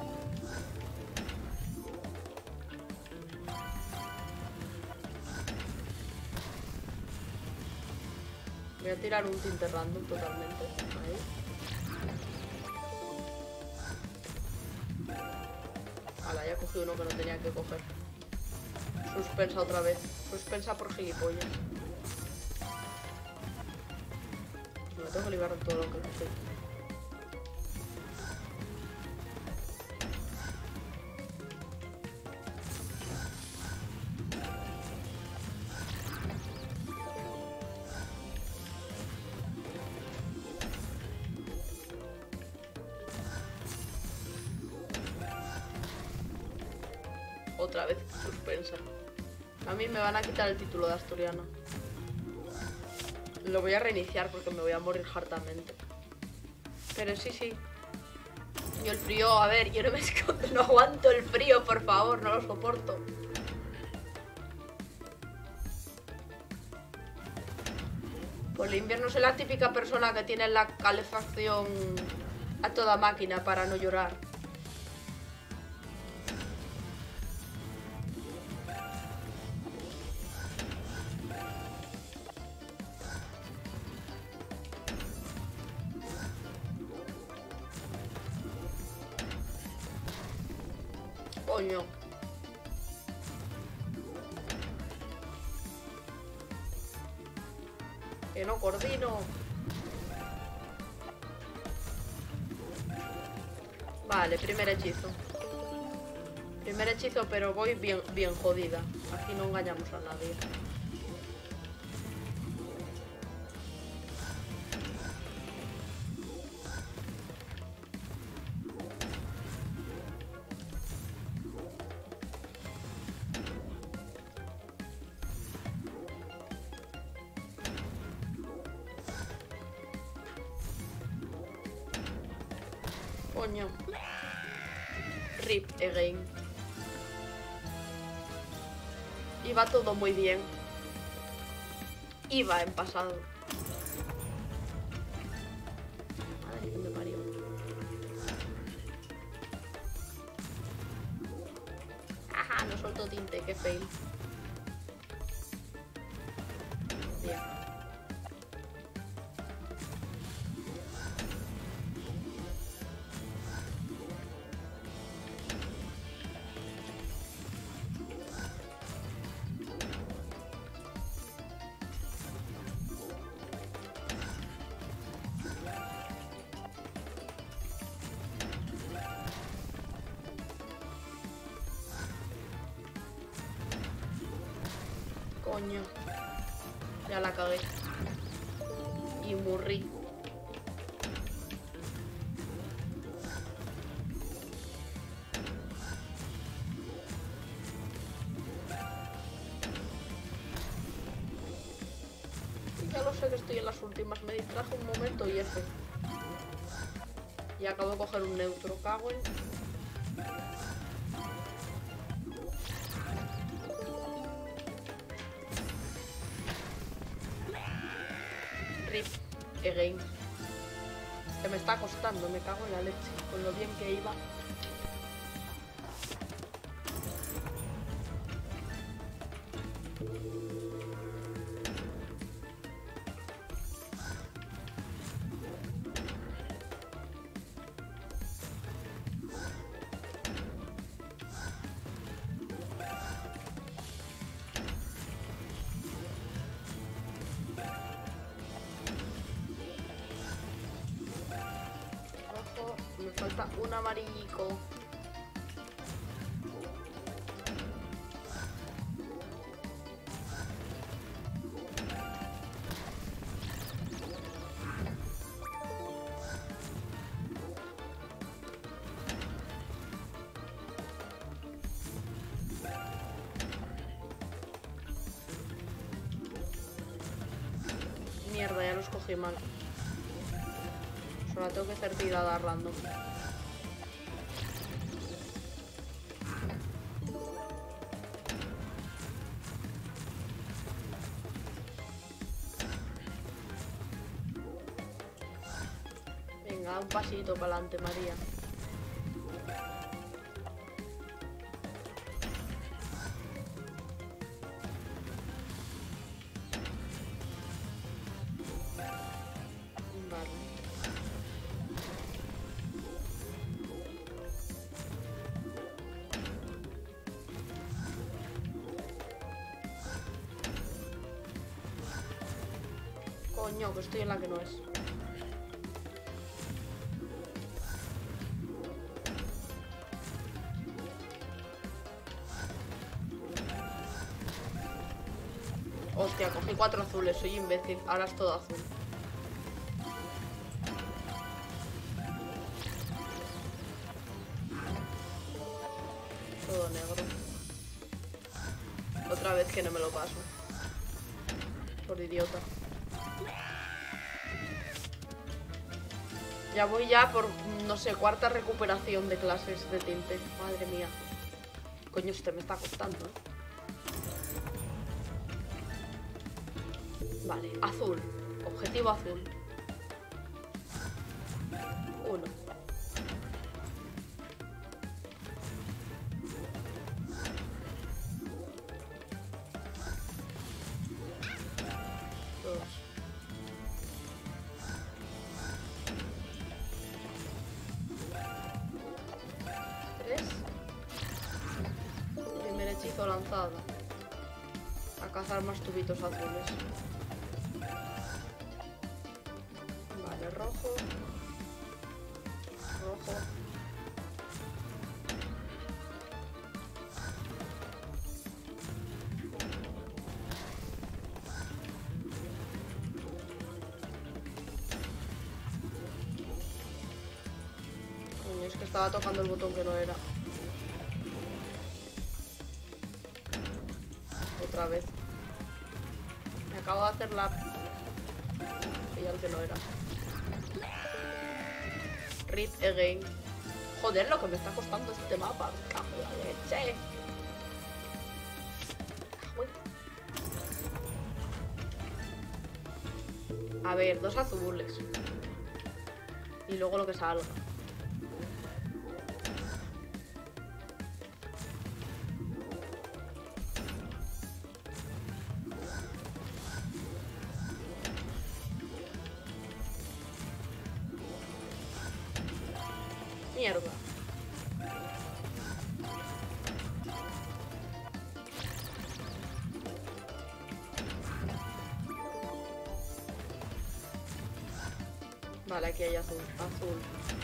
Voy a tirar un tinte random totalmente. Ahí. Ala, ya cogí uno que no tenía que coger. Suspensa otra vez. Suspensa por gilipollas. Me tengo que liberar todo lo que estoy. Otra vez suspensa. A mí me van a quitar el título de asturiana. Lo voy a reiniciar porque me voy a morir hartamente. Pero sí. Yo el frío, a ver, yo no me escondo, no aguanto el frío, por favor, no lo soporto. Por el invierno soy la típica persona que tiene la calefacción a toda máquina para no llorar. Coño. Que no coordino. Vale, primer hechizo. Primer hechizo, pero voy bien jodida. Aquí no engañamos a nadie. Coño. Rip again. Iba todo muy bien. Iba en pasado. Madre que me parió. No suelto tinte, qué fail. Bien. Coño. Ya la cagué. Y murrí. Ya lo sé que estoy en las últimas. Me distrajo un momento y F. Y acabo de coger un neutro. Cago en... Rip. Again. Que me está costando. Me cago en la leche. Con lo bien que iba. Me falta un amarillico. Mierda, ya los cogí mal. Solo tengo que hacer tirada random. Venga, un pasito para adelante, María. Vale. Coño, que estoy en la que no es. Hostia, cogí 4 azules, soy imbécil. Ahora es todo azul. Todo negro. Otra vez que no me lo paso. Por idiota. Ya voy por, no sé, cuarta recuperación de clases de tinte. Madre mía. Coño, este me está costando, ¿eh? Vale, azul. Objetivo azul. 1. 2. 3. Primer hechizo lanzado. A cazar más tubitos azules. Vale, rojo. Rojo. Coño, es que estaba tocando el botón que no era. Otra vez. Me acabo de hacer la... Y al que no era. Rip again. Joder, lo que me está costando este mapa. Cago en la leche. A ver, 2 azules. Y luego lo que salga. Mierda. Vale, aquí hay azul. Azul.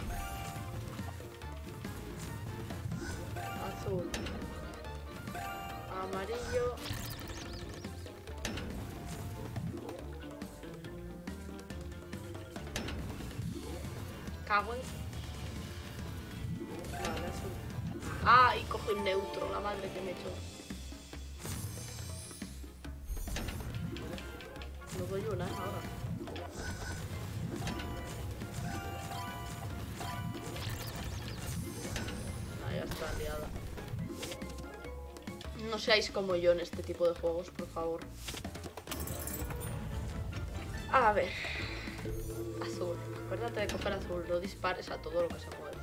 Azul. Amarillo. Cago en... Vale, azul. Ah, y cojo el neutro, la madre que me echó. No doy una, ahora. Ah, ya está liada. No seáis como yo en este tipo de juegos, por favor. A ver. Azul. Acuérdate de coger azul, no dispares a todo lo que se mueve.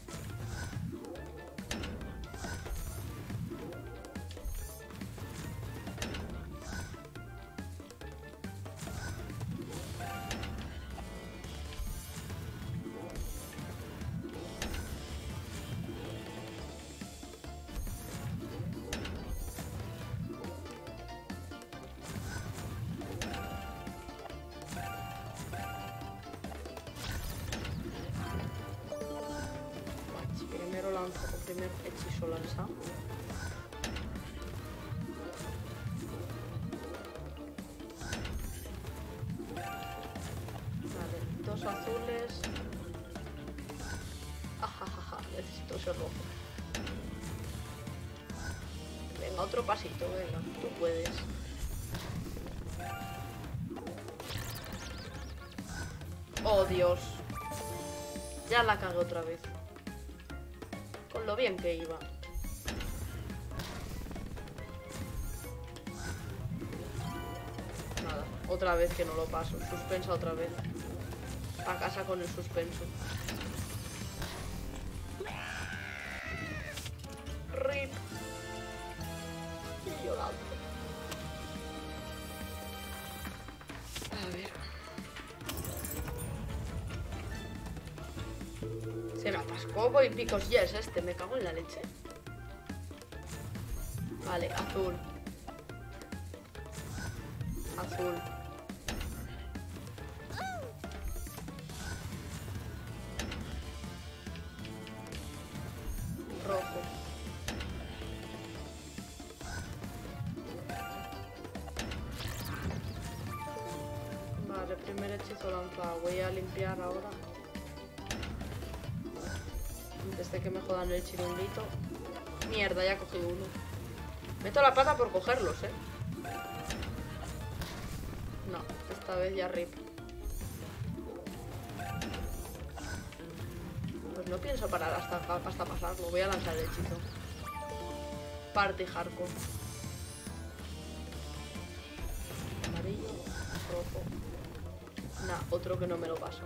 Primero lanzo el primer hechizo lanzado. Vale, dos azules. Ajajaja, necesito ese rojo. Venga, otro pasito, venga, tú puedes. Oh, Dios. Ya la cagué otra vez. Con lo bien que iba. Nada, otra vez que no lo paso. Suspensa otra vez. A casa con el suspenso. RIP. Y llorando. A ver. Se me atascó y picos yes este, me cago en la leche. Vale, azul. Azul. Rojo. Vale, primer hechizo lanzado. Voy a limpiar ahora. Antes de que me jodan el chiringuito. Mierda, ya cogí uno. Meto la pata por cogerlos, No, esta vez ya rip. Pues no pienso parar hasta pasarlo. Voy a lanzar el hechizo. Party hardcore. Amarillo, rojo. Nah, otro que no me lo paso.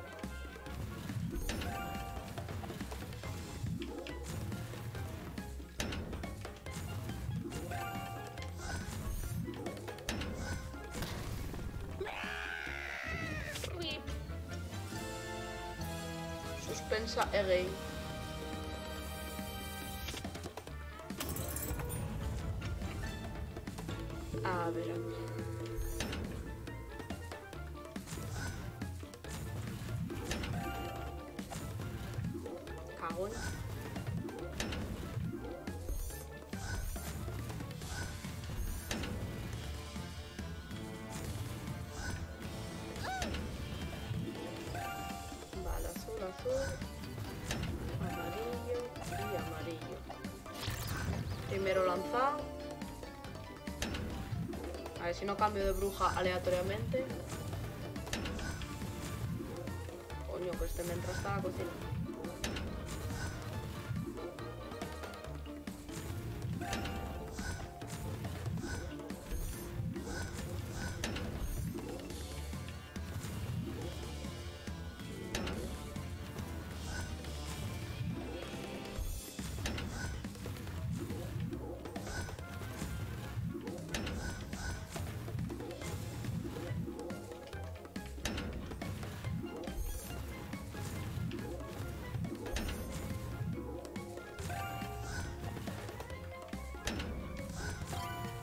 Suspensa again. A ver. Cago en... Vale, azul, amarillo y amarillo. Primero lanzado. A ver si no cambio de bruja aleatoriamente. Coño, que este me entra hasta la cocina.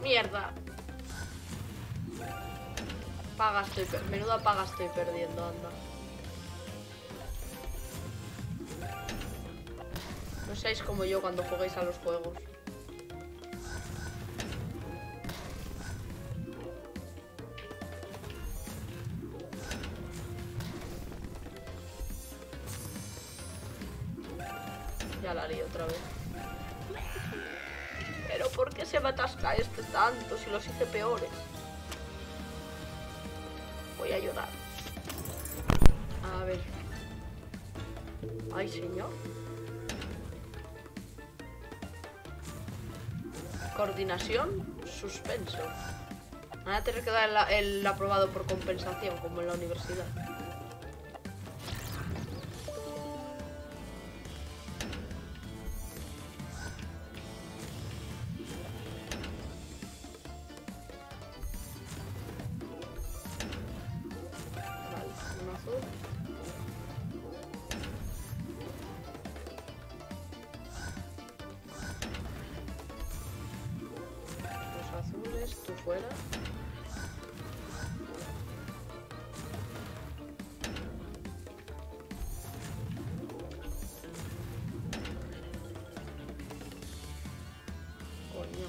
Mierda. Menuda paga estoy perdiendo, anda. No seáis como yo cuando juguéis a los juegos. Ya la lío otra vez. Pero ¿por qué se me atasca este tanto si los hice peores? Voy a llorar. A ver. Ay, señor. Coordinación, suspenso. Van a tener que dar el aprobado por compensación, como en la universidad. Tú fuera. Coño.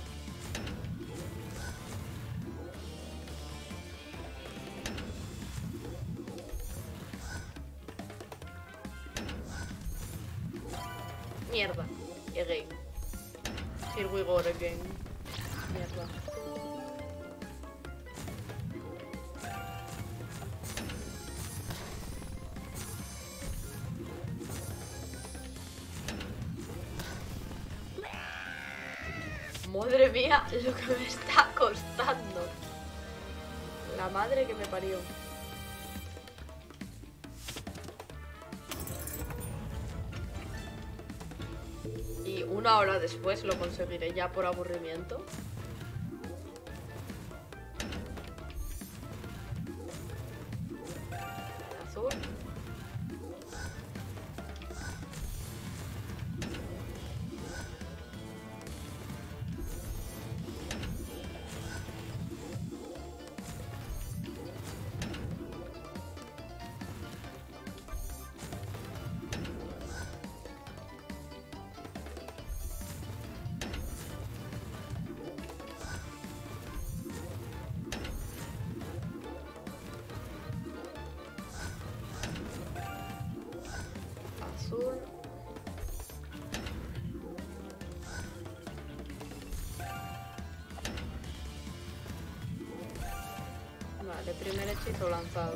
Mierda. Again. Here we go again. Mierda. Madre mía, lo que me está costando. La madre que me parió. Y una hora después lo conseguiré ya por aburrimiento. Azul. Azul. Vale, primer hechizo lanzado.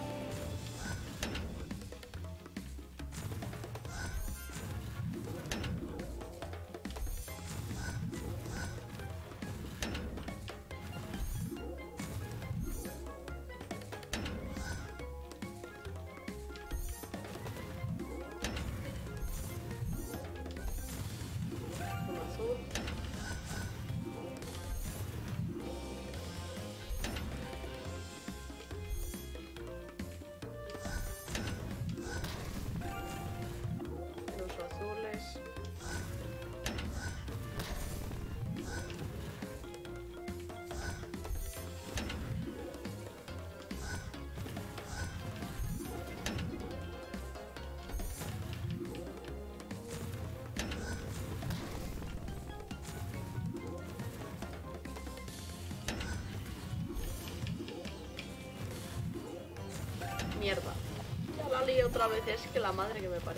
Mierda. Ya la lié otra vez, es que la madre que me parió.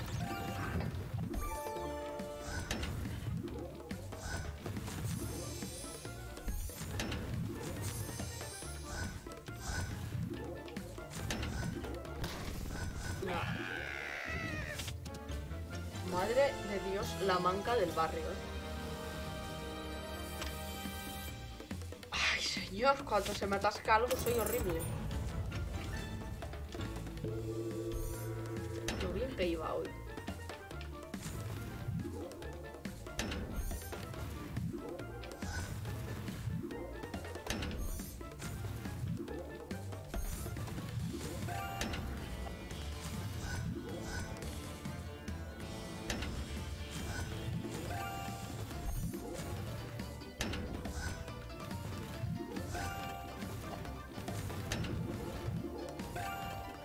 No. Madre de Dios, la manca del barrio, Ay, señor, cuando se me atasca algo soy horrible. Lo bien que iba hoy.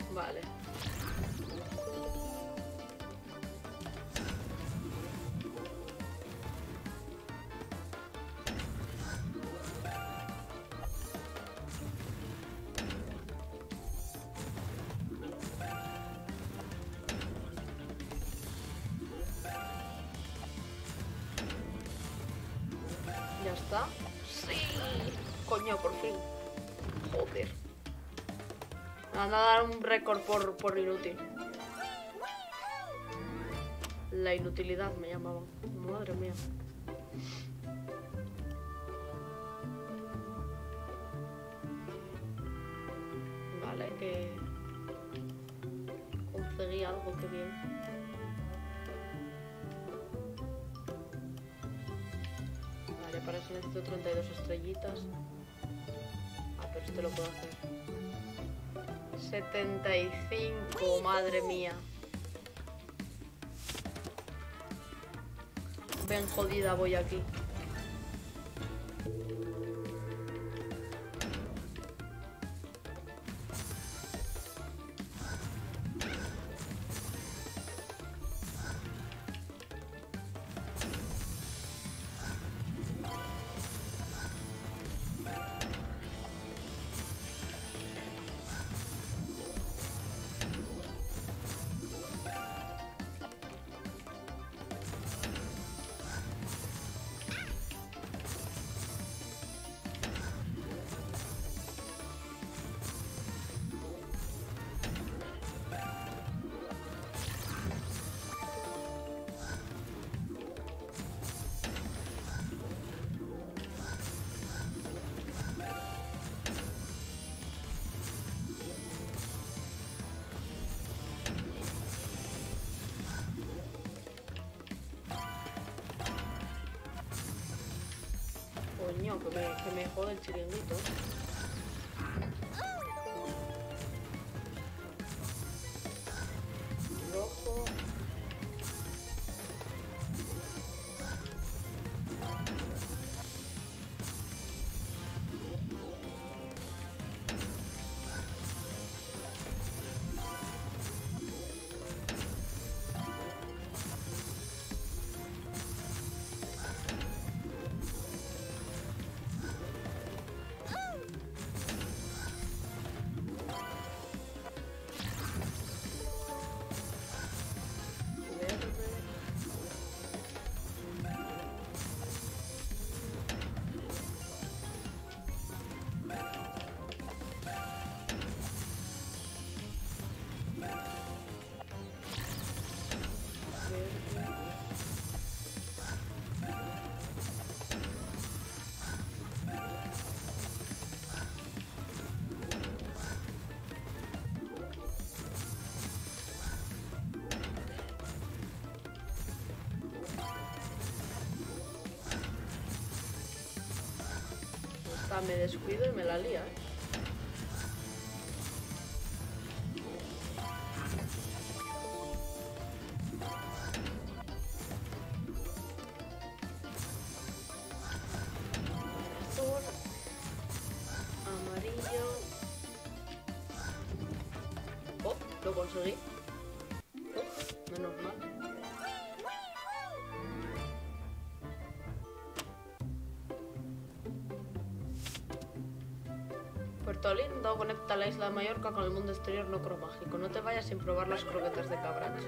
Vale. Ya está. Sí. Coño, por fin. Joder. Me van a dar un récord por inútil. La inutilidad me llamaban. Madre mía. Vale, que conseguí algo, que bien. Vale, para eso necesito 32 estrellitas. Ah, pero este lo puedo hacer. 75, madre mía. Ven jodida voy aquí. Coño, que me jode el chiringuito. Rojo. Me descuido y me la lía, ¿eh? Azul, amarillo. Oh, lo conseguí. Oh, menos mal. Puerto Lindo conecta la isla de Mallorca con el mundo exterior no cromágico. No te vayas sin probar las croquetas de Cabracho.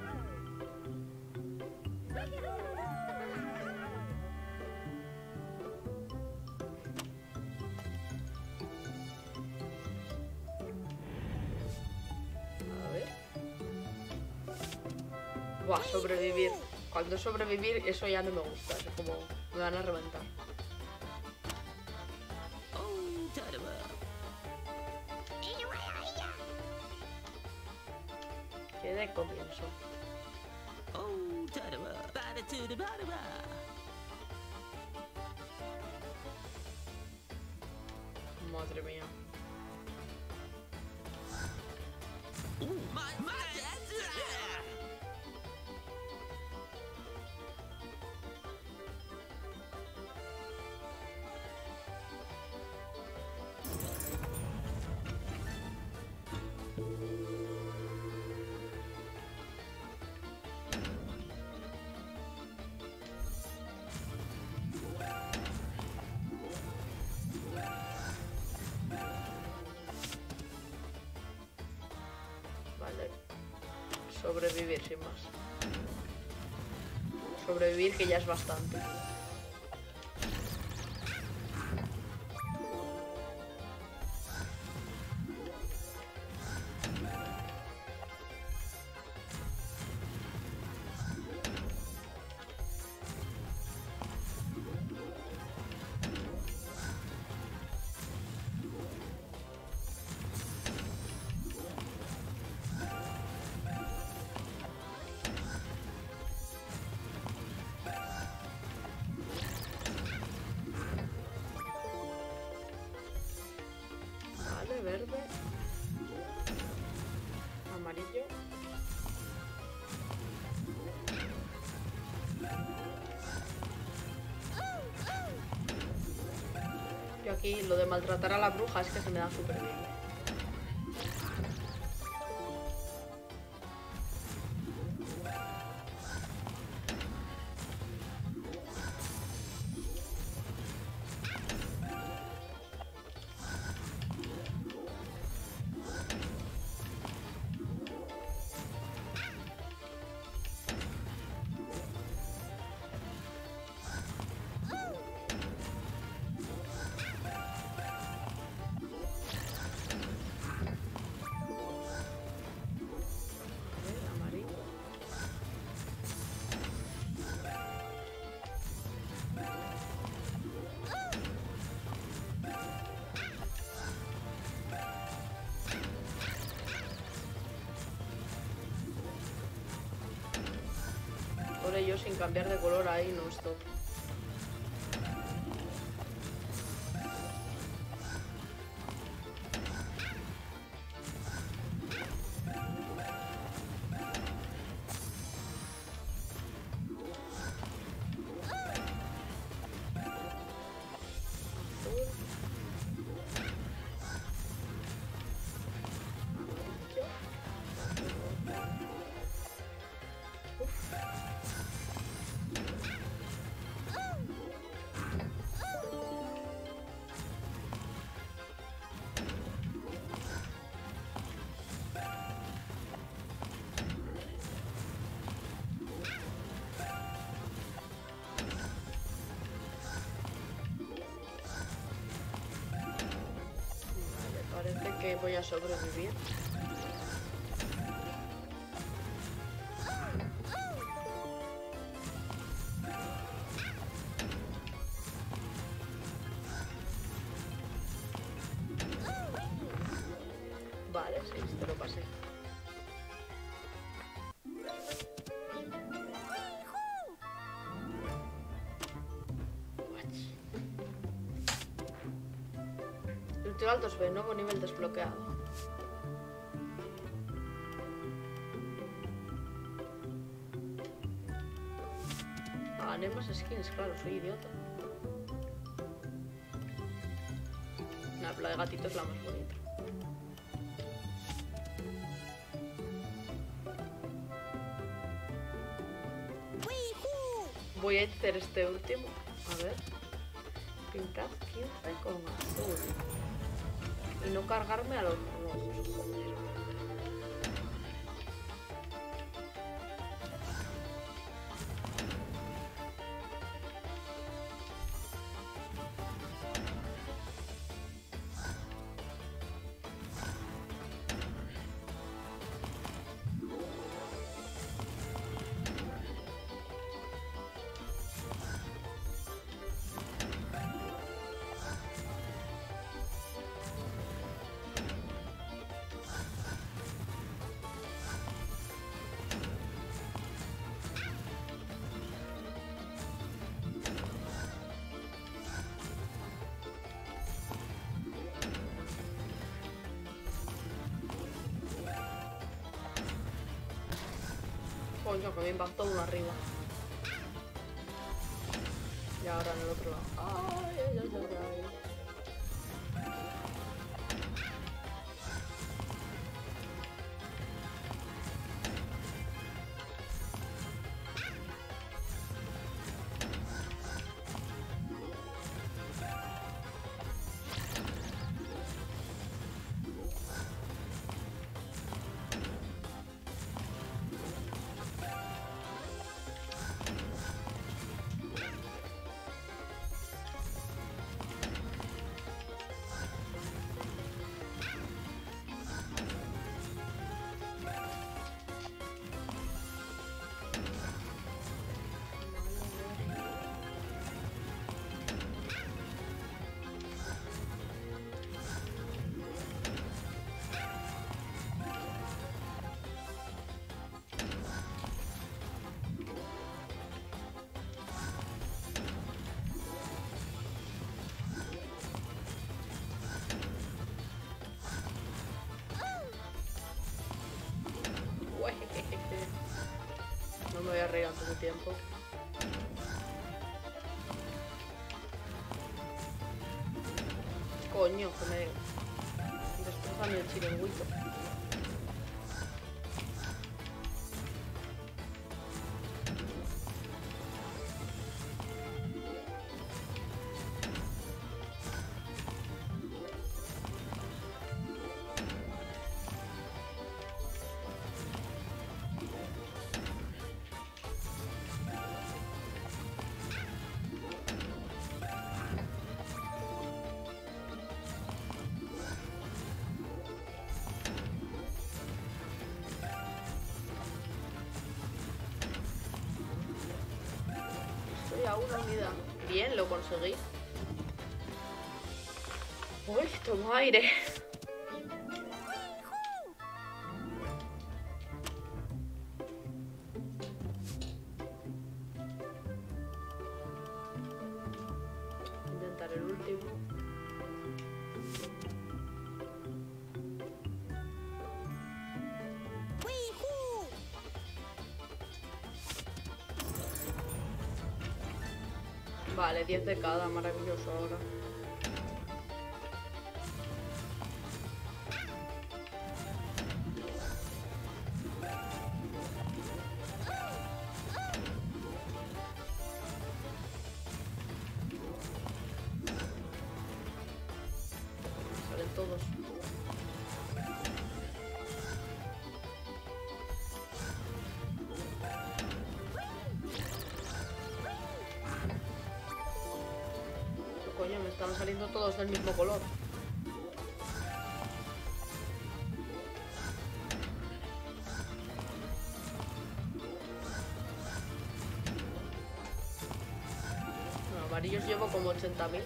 A ver. Buah, sobrevivir. Cuando es sobrevivir, eso ya no me gusta. Es como me van a reventar. Que de comienzo. Madre mía. sobrevivir sin más. Sobrevivir que ya es bastante. Verde, amarillo, yo aquí lo de maltratar a la bruja es que se me da súper bien. Por ello, sin cambiar de color ahí no stop. Parece que voy a sobrevivir. Vale, sí, te lo pasé. Cultivar altos B, nuevo nivel desbloqueado. Gané más skins, claro, soy idiota. La de gatito es la más bonita. Voy a hacer este último. A ver. Pintar 15 con azul. Y no cargarme a los rojos. Joder. Coño, que me impactó uno arriba. Y ahora en el otro lado. Ay, ay, ay, ay, ay. reír antes de tiempo. Coño, que me destrozan el chiringuito. A una unidad. Bien, lo conseguí. Uy, tomo aire. Intentar el último. Vale, 10 de cada, maravilloso ahora. Salen todos. Coño, me están saliendo todos del mismo color. Bueno, amarillos llevo como 80.000.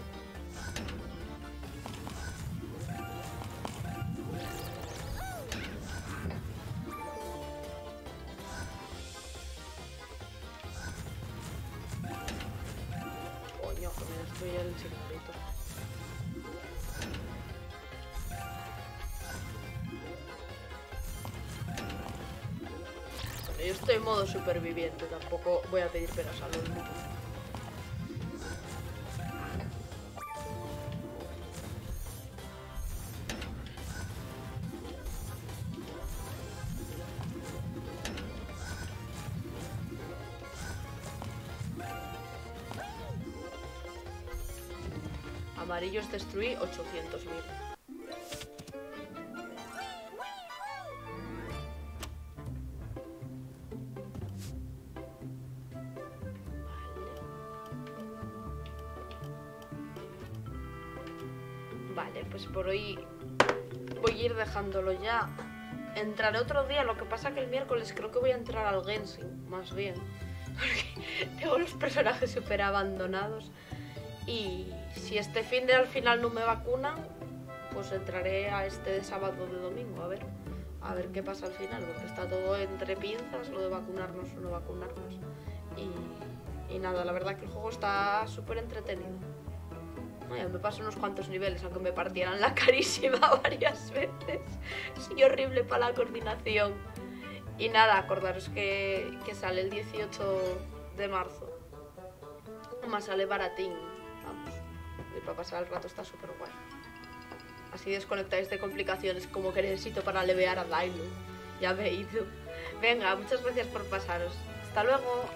Coño, que me destruye el chiringuito. Bueno, yo estoy en modo superviviente, tampoco voy a pedir peras al olmo. Amarillos destruí 800.000. Vale, pues por hoy voy a ir dejándolo ya. Entraré otro día, lo que pasa que el miércoles creo que voy a entrar al Genshin, más bien. Porque tengo los personajes súper abandonados. Y si este fin de al final no me vacunan, pues entraré a este de sábado o de domingo, a ver qué pasa al final, porque está todo entre pinzas, lo de vacunarnos o no vacunarnos. Y nada, la verdad que el juego está súper entretenido. Ya me paso unos cuantos niveles, aunque me partieran la carísima varias veces. Soy horrible para la coordinación. Y nada, acordaros que sale el 18 de marzo. Más sale baratín. Vamos, y para pasar el rato está súper guay. Así desconectáis de complicaciones como que necesito para levear a Dailu. Ya me he ido. Venga, muchas gracias por pasaros. Hasta luego.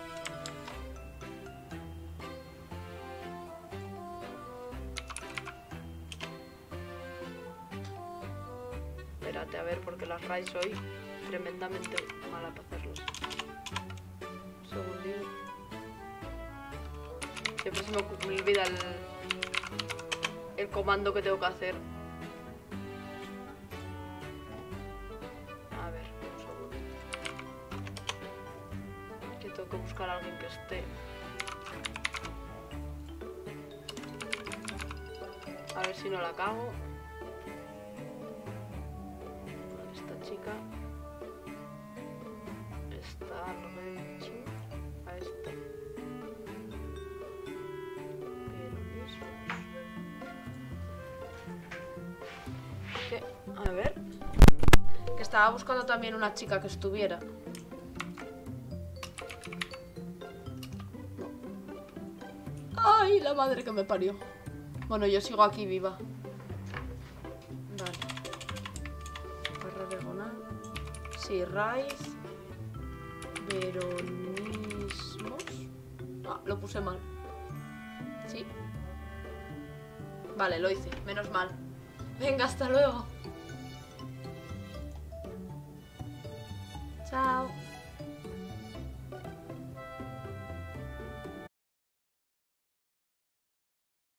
Espérate, a ver, porque las raids soy tremendamente mala para hacerlos. Un segundito. Siempre se me olvida el comando que tengo que hacer. A ver, un segundo. Que tengo que buscar a alguien que esté. A ver si no la cago. Esta chica. Esta Renchi. A esta. A ver. Que estaba buscando también una chica que estuviera. ¡Ay, la madre que me parió! Bueno, yo sigo aquí viva. Vale. Barra diagonal. Sí, raíz. Veronismos. Ah, lo puse mal. ¿Sí? Vale, lo hice. Menos mal. Venga, hasta luego.